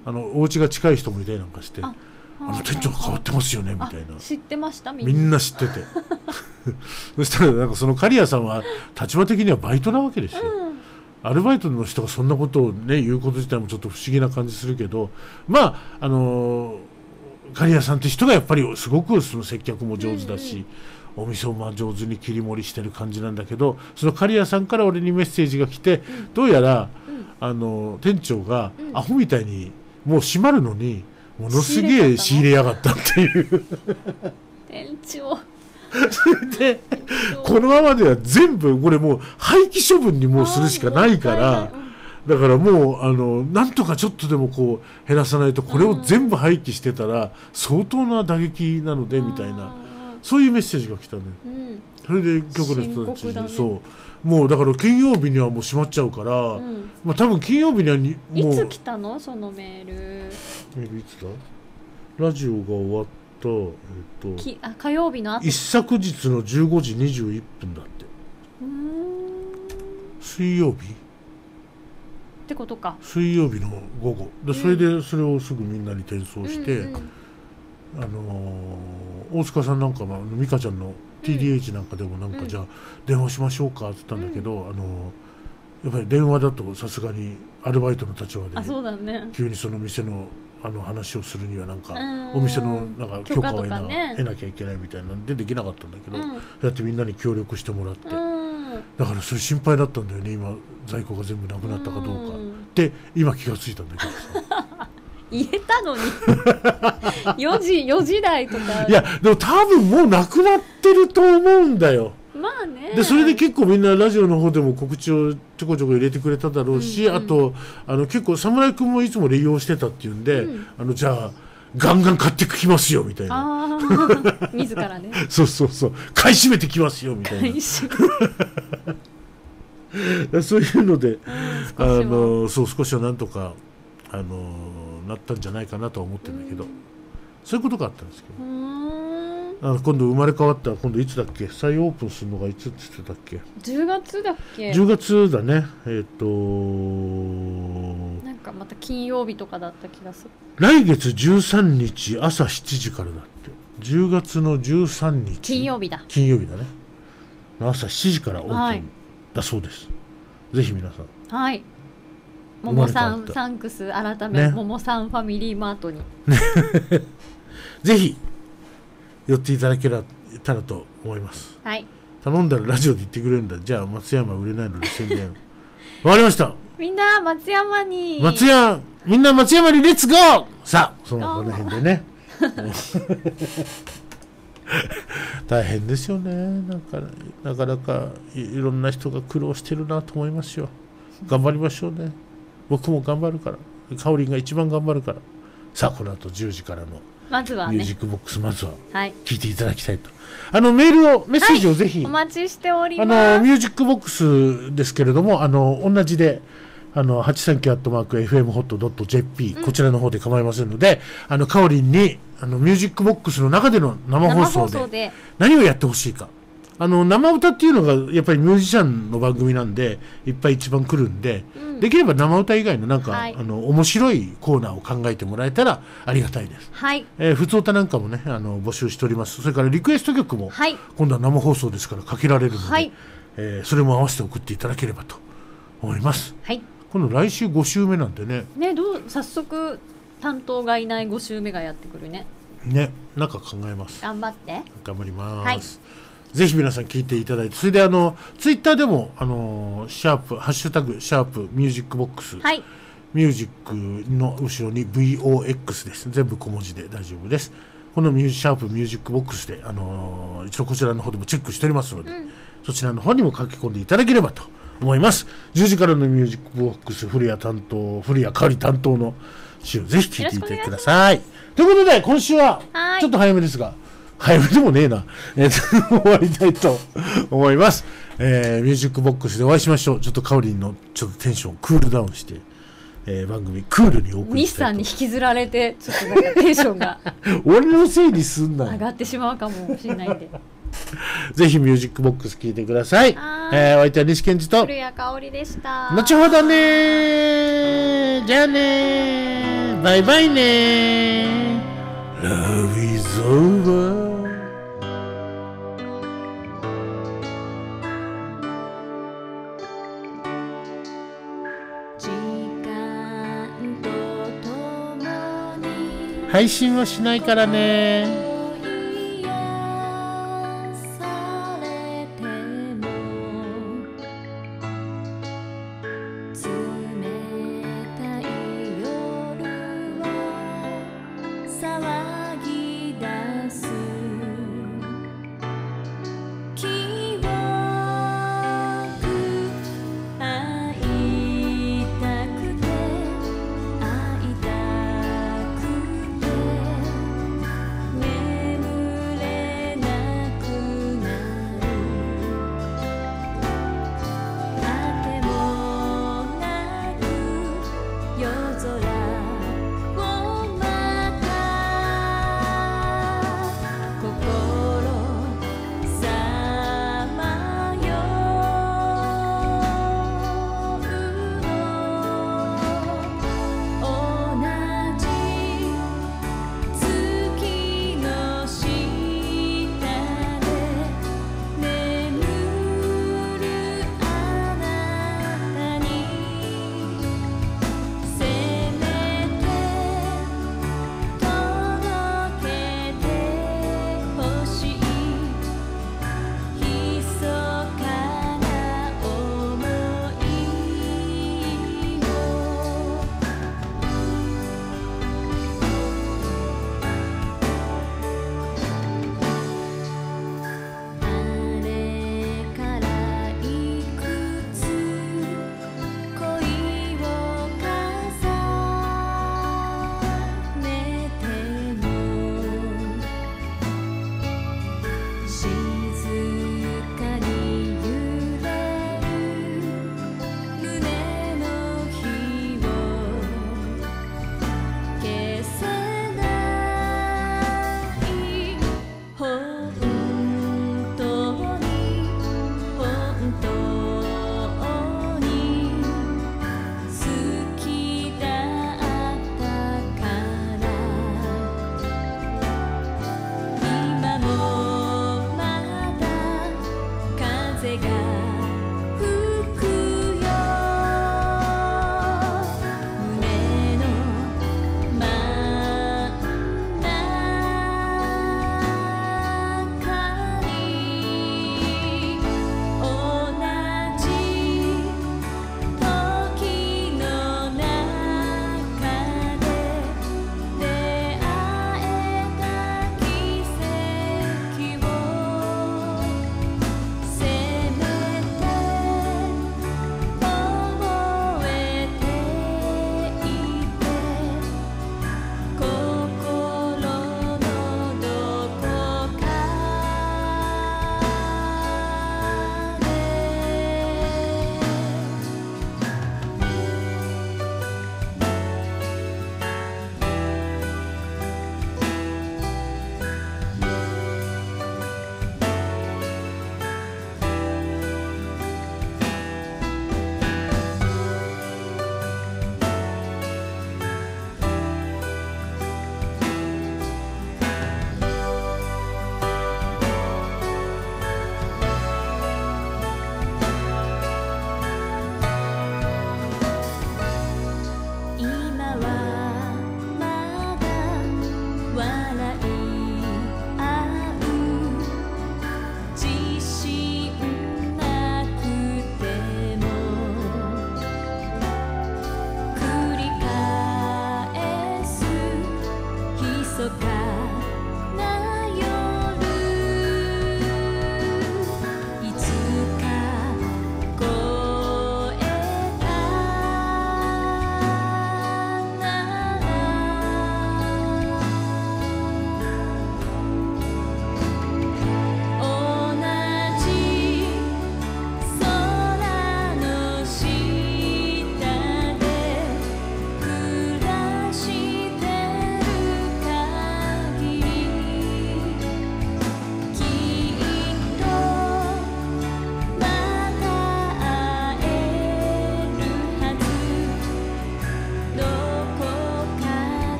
A: あのお家が近い人もいたりなんかして、ああの店長が変わってますよねみたいな。
B: 知ってました？みんな、
A: みんな知っててそしたらなんかその刈谷さんは立場的にはバイトなわけですよ、うん、アルバイトの人がそんなことをね言うこと自体もちょっと不思議な感じするけど、まああのー、刈谷さんって人がやっぱりすごくその接客も上手だし、うんうん、お店をまあ上手に切り盛りしてる感じなんだけど、その刈谷さんから俺にメッセージが来て、うん、どうやら、うん、あの店長が、うん、アホみたいにもう閉まるのにものすげえ仕入れやがったっていう
B: 店長
A: でこのままでは全部これもう廃棄処分にもうするしかないから、だからもうあのなんとかちょっとでもこう減らさないと、これを全部廃棄してたら相当な打撃なのでみたいな、そういうメッセージが来たね、うん、それで局の人たちに、ね、そうもうだから金曜日にはもう閉まっちゃうから、うん、まあ多分金曜日にはに
B: もういつ来たのそのメール。
A: メールいつだ？ラジオが終わった、えっと、
B: きあ火曜日の後
A: 一昨日のじゅうごじにじゅういっぷんだって。うーん、水曜日
B: ってことか。
A: 水曜日の午後で、それでそれをすぐみんなに転送して、うんうん、あのー、大塚さんなんかは美香ちゃんの ティーディーエイチ なんかでもなんか、うん、じゃあ電話しましょうかって言ったんだけど、うん、あのー、やっぱり電話だとさすがにアルバイトの立場で、
B: あ、そうだね、
A: 急にその店のあの話をするにはなんかお店のなんか許可を得な、ね、得なきゃいけないみたいなんでできなかったんだけど、うん、そうやってみんなに協力してもらって、だからそれ心配だったんだよね、今在庫が全部なくなったかどうかって今気がついたんだけどさ
B: 言えたのによじよじ台とか。
A: いやでも多分もうなくなってると思うんだよ。
B: まあね、
A: でそれで結構みんなラジオの方でも告知をちょこちょこ入れてくれただろうし、うんうん、あとあの結構侍君もいつも利用してたっていうんで、うん、あのじゃあガンガン買ってきますよみたいな、
B: あ自らね
A: そうそうそう、買い占めてきますよみたいなそういうので、うん、あのそう少しはなんとかあのなったんじゃないかなとは思ってるんだけど、うん、そういうことがあったんですけど、あの今度生まれ変わった今度いつだっけ、再オープンするのがいつって言ってたっけ。
B: じゅうがつだっけ。
A: じゅうがつだね。えっ、ー、
B: となんかまた金曜日とかだった気がする。
A: 来月じゅうさんにち朝しちじからだって。じゅうがつのじゅうさんにち
B: 金曜日だ。
A: 金曜日だね。朝しちじからオープンだそうです、はい、ぜひ皆さん、
B: はい、ももさんサンクス改め、ね、ももさんファミリーマートに
A: ぜひ寄っていただけたらと思います、
B: はい、
A: 頼んだらラジオで言ってくれるんだ。じゃあ松山売れないので宣伝わかりました。
B: みんな松山に
A: 松山みんな松山にレッツゴー。さあそのこの辺でね大変ですよね。なんかなかなか い, いろんな人が苦労してるなと思いますよ。頑張りましょうね。僕も頑張るから、かおりんが一番頑張るから。さあこの後じゅうじからの
B: まずは、ね、
A: ミュージックボックスまずは聞いていただきたいと、
B: はい、
A: あのメールをメッセージをぜひ、
B: はい、お待ちしております。
A: あのミュージックボックスですけれども、あの同じであの はちさんきゅう アットマーク エフエムホット ドット ジェーピー、うん、こちらの方で構いませんので、あのかおりんにあのミュージックボックスの中での生放送で何をやってほしいか。あの生歌っていうのがやっぱりミュージシャンの番組なんでいっぱい一番来るんで、うん、できれば生歌以外のなんか、はい、あの面白いコーナーを考えてもらえたらありがたいです。
B: はい、
A: えー、普通歌なんかもねあの募集しております。それからリクエスト曲も、はい、今度は生放送ですからかけられるので、はい、えー、それも合わせて送っていただければと思います。
B: はい、
A: 今度来週ご週目なんでね。
B: ね、どう早速担当がいないご週目がやってくるね。
A: ね、なんか考えます。
B: 頑張って
A: 頑張ります、はい、ぜひ皆さん聞いていただいて、それであのツイッターでもあのシャープハッシュタグシャープミュージックボックス、はい、ミュージックの後ろに ブイオーエックス です。全部小文字で大丈夫です。このミュージシャープミュージックボックスであの一応こちらの方でもチェックしておりますので、うん、そちらの方にも書き込んでいただければと思います。じゅうじからのミュージックボックス古谷担当古谷香織担当の週ぜひ聞いてみてください。ということで今週はちょっと早めですが、早めでもねえな、えー、終わりたいと思います。 えー、ミュージックボックスでお会いしましょう。ちょっとカオリンのちょっとテンションクールダウンして、えー、番組クールにお送り
B: 日
A: したいと。
B: 産に引きずられてちょっとなんかテンションが
A: 俺のせいにすんな。
B: 上がってしまうかもしれないんで
A: ぜひミュージックボックス聞いてください。
B: はーい
A: えー、お相手は西健二と、
B: 古谷香織でした。
A: 後ほどねー。じゃあねー。バイバイねー。Love is over。
B: 時間とともに
A: 配信はしないからね。